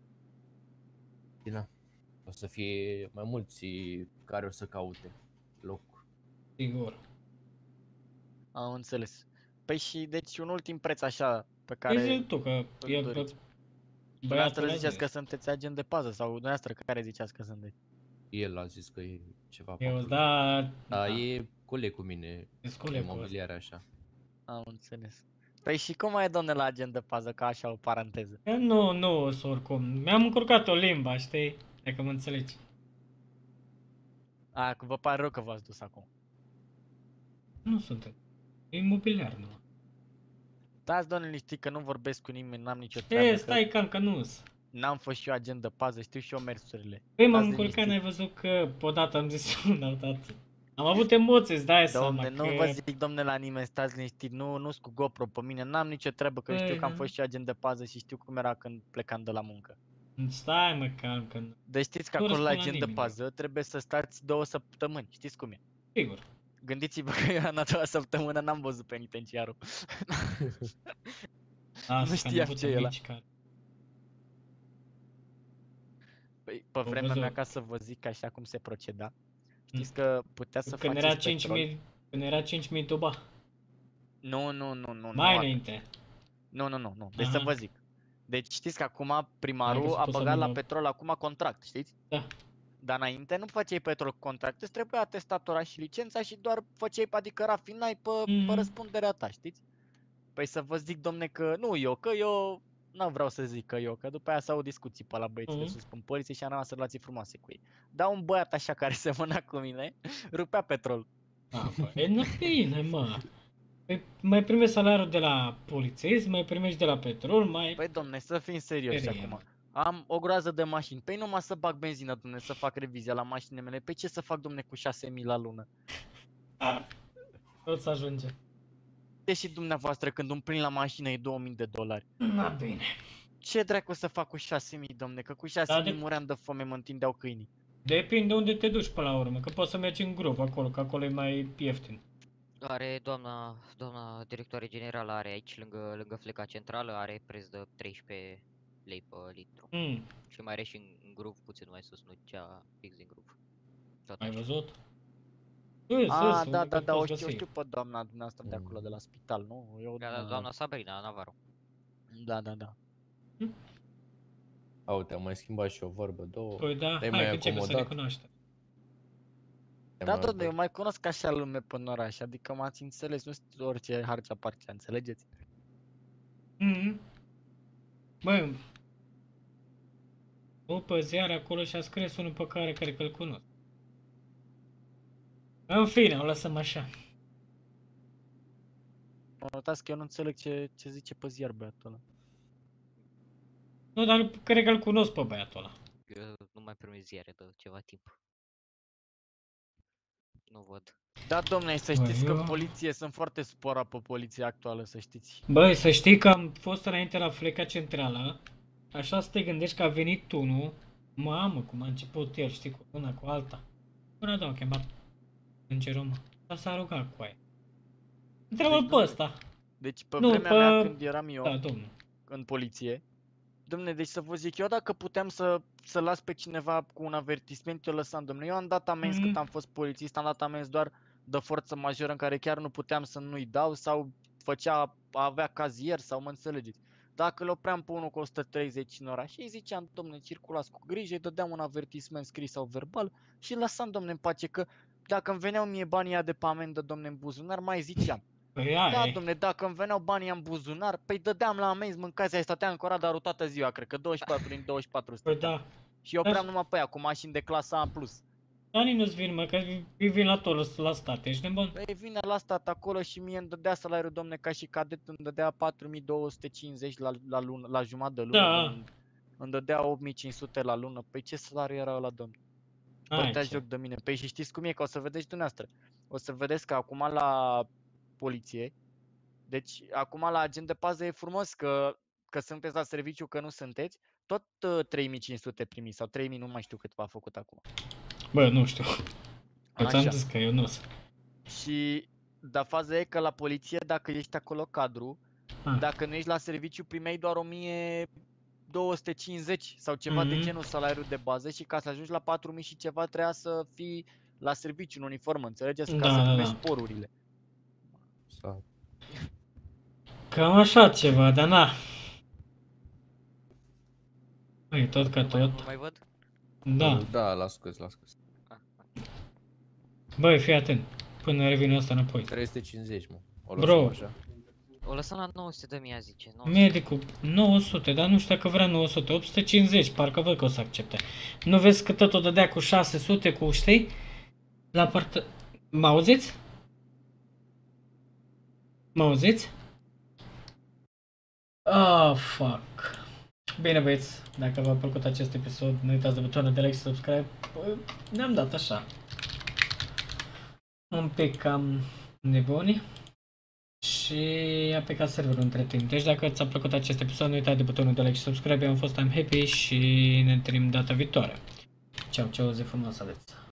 [SPEAKER 1] Bine. O să fie mai mulți care o să caute loc.
[SPEAKER 3] sigur.
[SPEAKER 4] Am înțeles. Păi și, deci, un ultim preț așa, pe
[SPEAKER 3] Care...
[SPEAKER 4] care
[SPEAKER 3] Zi tu că
[SPEAKER 4] îl
[SPEAKER 3] e
[SPEAKER 4] doriți.
[SPEAKER 3] bă-
[SPEAKER 4] Dumneavoastră
[SPEAKER 3] băiatul a
[SPEAKER 4] ziceați
[SPEAKER 3] zis.
[SPEAKER 4] că sunteți agent de pază sau dumneavoastră care ziceați că sunteți?
[SPEAKER 1] El a zis că e ceva pe
[SPEAKER 3] Eu,
[SPEAKER 1] acolo.
[SPEAKER 3] da,
[SPEAKER 1] Da,
[SPEAKER 3] da,
[SPEAKER 1] e coleg cu mine,
[SPEAKER 3] e colegul ăsta.
[SPEAKER 1] imobiliare așa.
[SPEAKER 4] Am înțeles. Păi și cum mai e, domne, la agent de pază, ca așa o paranteză?
[SPEAKER 3] Eu Nu, nu, să oricum. Mi-am încurcat o limba, știi? Dacă mă înțelegi.
[SPEAKER 4] A, că vă pare rău că v-ați dus acum.
[SPEAKER 3] Nu suntem. E imobiliar, nu.
[SPEAKER 4] Dați, domnule, liniștit că nu vorbesc cu nimeni, n-am nicio treabă.
[SPEAKER 3] E,
[SPEAKER 4] că
[SPEAKER 3] stai cam că nu
[SPEAKER 4] N-am fost și eu agent de pază, știu și eu mersurile.
[SPEAKER 3] Păi m-am
[SPEAKER 4] Stați
[SPEAKER 3] încurcat,
[SPEAKER 4] liniștit.
[SPEAKER 3] n-ai văzut că odată am zis un dat. Am avut emoții, îți dai seama
[SPEAKER 4] Domne,
[SPEAKER 3] că...
[SPEAKER 4] nu vă zic, domne, la nimeni, stați liniștit, nu, nu-s cu GoPro pe mine, n-am nicio treabă, că
[SPEAKER 3] Păi,
[SPEAKER 4] știu că am
[SPEAKER 3] da.
[SPEAKER 4] fost și eu agent de pază și știu cum era când plecam de la muncă.
[SPEAKER 3] Stai mă calm că nu.
[SPEAKER 4] Deci știți că
[SPEAKER 3] Nu
[SPEAKER 4] acolo la
[SPEAKER 3] răspund la
[SPEAKER 4] agent de
[SPEAKER 3] nimeni.
[SPEAKER 4] pază trebuie să stați două săptămâni, știți cum e?
[SPEAKER 3] Sigur.
[SPEAKER 4] Gândiți-vă că eu în a doua săptămână n-am văzut penitenciarul.
[SPEAKER 3] Asta,
[SPEAKER 4] Nu
[SPEAKER 3] că am
[SPEAKER 4] știam
[SPEAKER 3] avut
[SPEAKER 4] ce e ăla.
[SPEAKER 3] amici care...
[SPEAKER 4] Păi, pe
[SPEAKER 3] Am
[SPEAKER 4] vremea mea,
[SPEAKER 3] văzut.
[SPEAKER 4] ca să vă zic așa cum se proceda, știți că putea să
[SPEAKER 3] Când
[SPEAKER 4] faceți
[SPEAKER 3] era cinci
[SPEAKER 4] petrol.
[SPEAKER 3] mii, când era cinci mii tuba.
[SPEAKER 4] Nu, nu, nu, nu,
[SPEAKER 3] Mai
[SPEAKER 4] nu,
[SPEAKER 3] înainte.
[SPEAKER 4] nu, nu, nu, nu, deci să
[SPEAKER 3] Aha.
[SPEAKER 4] vă zic. Deci știți că acum
[SPEAKER 3] Hai
[SPEAKER 4] primarul
[SPEAKER 3] că
[SPEAKER 4] a
[SPEAKER 3] spus
[SPEAKER 4] băgat la
[SPEAKER 3] să
[SPEAKER 4] petrol acum contract, știți?
[SPEAKER 3] Da.
[SPEAKER 4] Dar înainte nu făceai petrol cu contract, îți trebuia testatora și licența și doar făceai, adică rafinai pe, pe
[SPEAKER 3] Mhm.
[SPEAKER 4] răspunderea ta, știți? Păi să vă zic, domne, că nu eu, că eu nu vreau să zic că eu, că după aia s-au discuții pe la băieții de
[SPEAKER 3] Mhm.
[SPEAKER 4] sus în poliție și am rămas relații frumoase cu ei. Dar un băiat așa care semăna cu mine, rupea petrol.
[SPEAKER 3] A, bă, e nu bine, mă. Păi mai primești salariul de la polițist, mai primești de la petrol, mai...
[SPEAKER 4] Păi domne, să fim serioși
[SPEAKER 3] Ferie,
[SPEAKER 4] acum.
[SPEAKER 3] mă.
[SPEAKER 4] Am o groază de mașini. Păi numai să bag benzină, domne, să fac revizia la mașinile mele. Păi ce să fac, domne, cu șase mii la lună?
[SPEAKER 3] Tot să ajunge.
[SPEAKER 4] E și dumneavoastră când un plin la mașină e două mii de dolari.
[SPEAKER 3] Na bine.
[SPEAKER 4] Ce dracu să fac cu șase mii, domne? Că cu șase mii
[SPEAKER 3] Da, de-
[SPEAKER 4] muream de foame, mă întindeau câinii.
[SPEAKER 3] Depinde unde te duci până la urmă, că poți să mergi în grup acolo, că acolo e mai ieftin.
[SPEAKER 2] Are doamna, doamna directoare generală are aici, lângă, lângă fleca centrală, are preț de treisprezece lei pe litru.
[SPEAKER 3] Mm,
[SPEAKER 2] Și mai are și în, în grup, puțin mai sus, nu cea fix din grup. Tot
[SPEAKER 3] ai
[SPEAKER 2] așa.
[SPEAKER 3] văzut? Sus,
[SPEAKER 4] Ah,
[SPEAKER 3] sus,
[SPEAKER 4] da,
[SPEAKER 3] unde
[SPEAKER 4] da, da, o
[SPEAKER 3] poți
[SPEAKER 4] știu, o
[SPEAKER 3] găsi.
[SPEAKER 4] știu pe doamna dumneavoastră de acolo, de la spital, nu? Eu,
[SPEAKER 2] Da, da, doamna Sabrina Navarro.
[SPEAKER 4] Da, da, da.
[SPEAKER 1] A, uite, am mai schimbat și o vorbă, două.
[SPEAKER 3] Păi da,
[SPEAKER 1] Te-ai
[SPEAKER 3] hai
[SPEAKER 1] mai
[SPEAKER 3] că începe să ne
[SPEAKER 1] acomodat?
[SPEAKER 3] cunoaștem.
[SPEAKER 1] Te-ai
[SPEAKER 4] Da,
[SPEAKER 1] mai
[SPEAKER 4] domne, eu
[SPEAKER 1] adus.
[SPEAKER 4] mai cunosc așa lume până oraș, adică m-ați înțeles, nu știu orice harcea parcea, înțelegeți?
[SPEAKER 3] Mhm. Bă, o pe ziar acolo și a scris unul pe care cred că îl cunosc. În fine, o lăsăm așa.
[SPEAKER 4] Mă notați că eu nu înțeleg ce, ce zice pe ziar băiatul ăla.
[SPEAKER 3] Nu, dar cred că îl cunosc pe băiatul ăla.
[SPEAKER 2] Eu nu mai primesc ziare de ceva timp. Nu văd.
[SPEAKER 4] Da, domne, să
[SPEAKER 3] Bă,
[SPEAKER 4] știți că
[SPEAKER 3] eu-
[SPEAKER 4] poliție, sunt foarte supărat pe poliția actuală, să știți.
[SPEAKER 3] Băi, să știi că am fost înainte la fleca centrală așa să te gândești că a venit unul, mamă, cum a început el, știi, cu una, cu alta. Până doamne, a chemat îngerul, mă. Dar s-a rugat cu aia. Întreabă-l
[SPEAKER 4] Deci,
[SPEAKER 3] pe ăsta.
[SPEAKER 4] Deci pe
[SPEAKER 3] Nu,
[SPEAKER 4] vremea
[SPEAKER 3] pe-
[SPEAKER 4] mea când eram eu
[SPEAKER 3] Da, domnul.
[SPEAKER 4] în poliție, domne, deci să vă zic eu, dacă puteam să, să las pe cineva cu un avertisment, eu lăsam, domne. Eu am dat amenzi
[SPEAKER 3] Mhm.
[SPEAKER 4] cât am fost polițist, am dat amenzi doar de forță majoră în care chiar nu puteam să nu-i dau sau făcea, avea cazier sau mă înțelegeți. Dacă îl opream pe unul cu o sută treizeci în oraș și îi ziceam, domne, circulați cu grijă, îi dădeam un avertisment scris sau verbal și îl lăsam, domne, în pace, că dacă îmi veneau mie banii aia de pe amendă, domne, în buzunar, mai ziceam.
[SPEAKER 3] Păi aia
[SPEAKER 4] Da,
[SPEAKER 3] e.
[SPEAKER 4] domne, dacă îmi veneau banii în buzunar, păi dădeam la amenzi, mâncați, ai stătea în coradarul toată ziua, cred că douăzeci și patru din douăzeci și patru
[SPEAKER 3] Păi
[SPEAKER 4] stăteam.
[SPEAKER 3] da.
[SPEAKER 4] Și eu opream
[SPEAKER 3] Da.
[SPEAKER 4] numai pe ea, cu mașini de clasa A plus.
[SPEAKER 3] Dar nici nu-ți vin, mă, că îi vin la tot la stat, ești nebun?
[SPEAKER 4] Păi vine la stat acolo și mie îmi dădea salariul, domne, ca și cadet, îmi dădea patru mii două sute cincizeci la, la, lună, la jumătate de lună,
[SPEAKER 3] Da.
[SPEAKER 4] îmi, îmi dădea opt mii cinci sute la lună. Păi ce salariu era ăla, domne?
[SPEAKER 3] Ai,
[SPEAKER 4] Bătea
[SPEAKER 3] ce.
[SPEAKER 4] joc de mine. Păi și știți cum e, că o să vedeți dumneavoastră. O să vedeți că acum la poliție, deci acum la agent de pază e frumos că, că sunteți la serviciu, că nu sunteți, tot uh, trei mii cinci sute primiți sau trei mii, nu mai știu cât v-a făcut acum.
[SPEAKER 3] Bă, nu știu. Că ți-am
[SPEAKER 4] Așa.
[SPEAKER 3] zis că eu nu sunt.
[SPEAKER 4] Și dar faza e că la poliție, dacă ești acolo cadru,
[SPEAKER 3] Ah.
[SPEAKER 4] dacă nu ești la serviciu, primeai doar o mie două sute cincizeci sau ceva de
[SPEAKER 3] Mhm.
[SPEAKER 4] genul salariul de bază și ca să ajungi la patru mii și ceva trebuia să fii la serviciu în uniformă, înțelegeți? Ca
[SPEAKER 3] Da,
[SPEAKER 4] să
[SPEAKER 3] da,
[SPEAKER 4] primești
[SPEAKER 3] da.
[SPEAKER 4] sporurile.
[SPEAKER 1] Sau...
[SPEAKER 3] Cam așa ceva, dar na. Păi, tot ca
[SPEAKER 2] Nu mai, nu
[SPEAKER 3] tot.
[SPEAKER 2] mai văd?
[SPEAKER 3] Da.
[SPEAKER 1] Da, las scos, las scos.
[SPEAKER 2] Ah,
[SPEAKER 3] Băi, fii atent. Până revine ăsta înapoi.
[SPEAKER 1] trei sute cincizeci, mă. O
[SPEAKER 3] Bro.
[SPEAKER 1] lăsăm așa.
[SPEAKER 2] o lăsăm la nouă sute de mii, zice. nouă sute.
[SPEAKER 3] Medicul, nouă sute, dar nu știu dacă vrea nouă sute, opt sute cincizeci, parcă văd că o să accepte. Nu vezi că tot o dădea cu șase sute, cu, știi? La partă... Mă auziți? Mă auziți? Oh, fuck. Bine, băieți, dacă v-a plăcut acest episod, nu uitați de butonul de like și subscribe. Bă, ne-am dat așa. Un pic cam nebuni. Și a plecat serverul între timp. Deci dacă ți-a plăcut acest episod, nu uita de butonul de like și subscribe. Eu am fost I'm Happy și ne întâlnim data viitoare. Ceau, ceau, zi frumoasă aveți!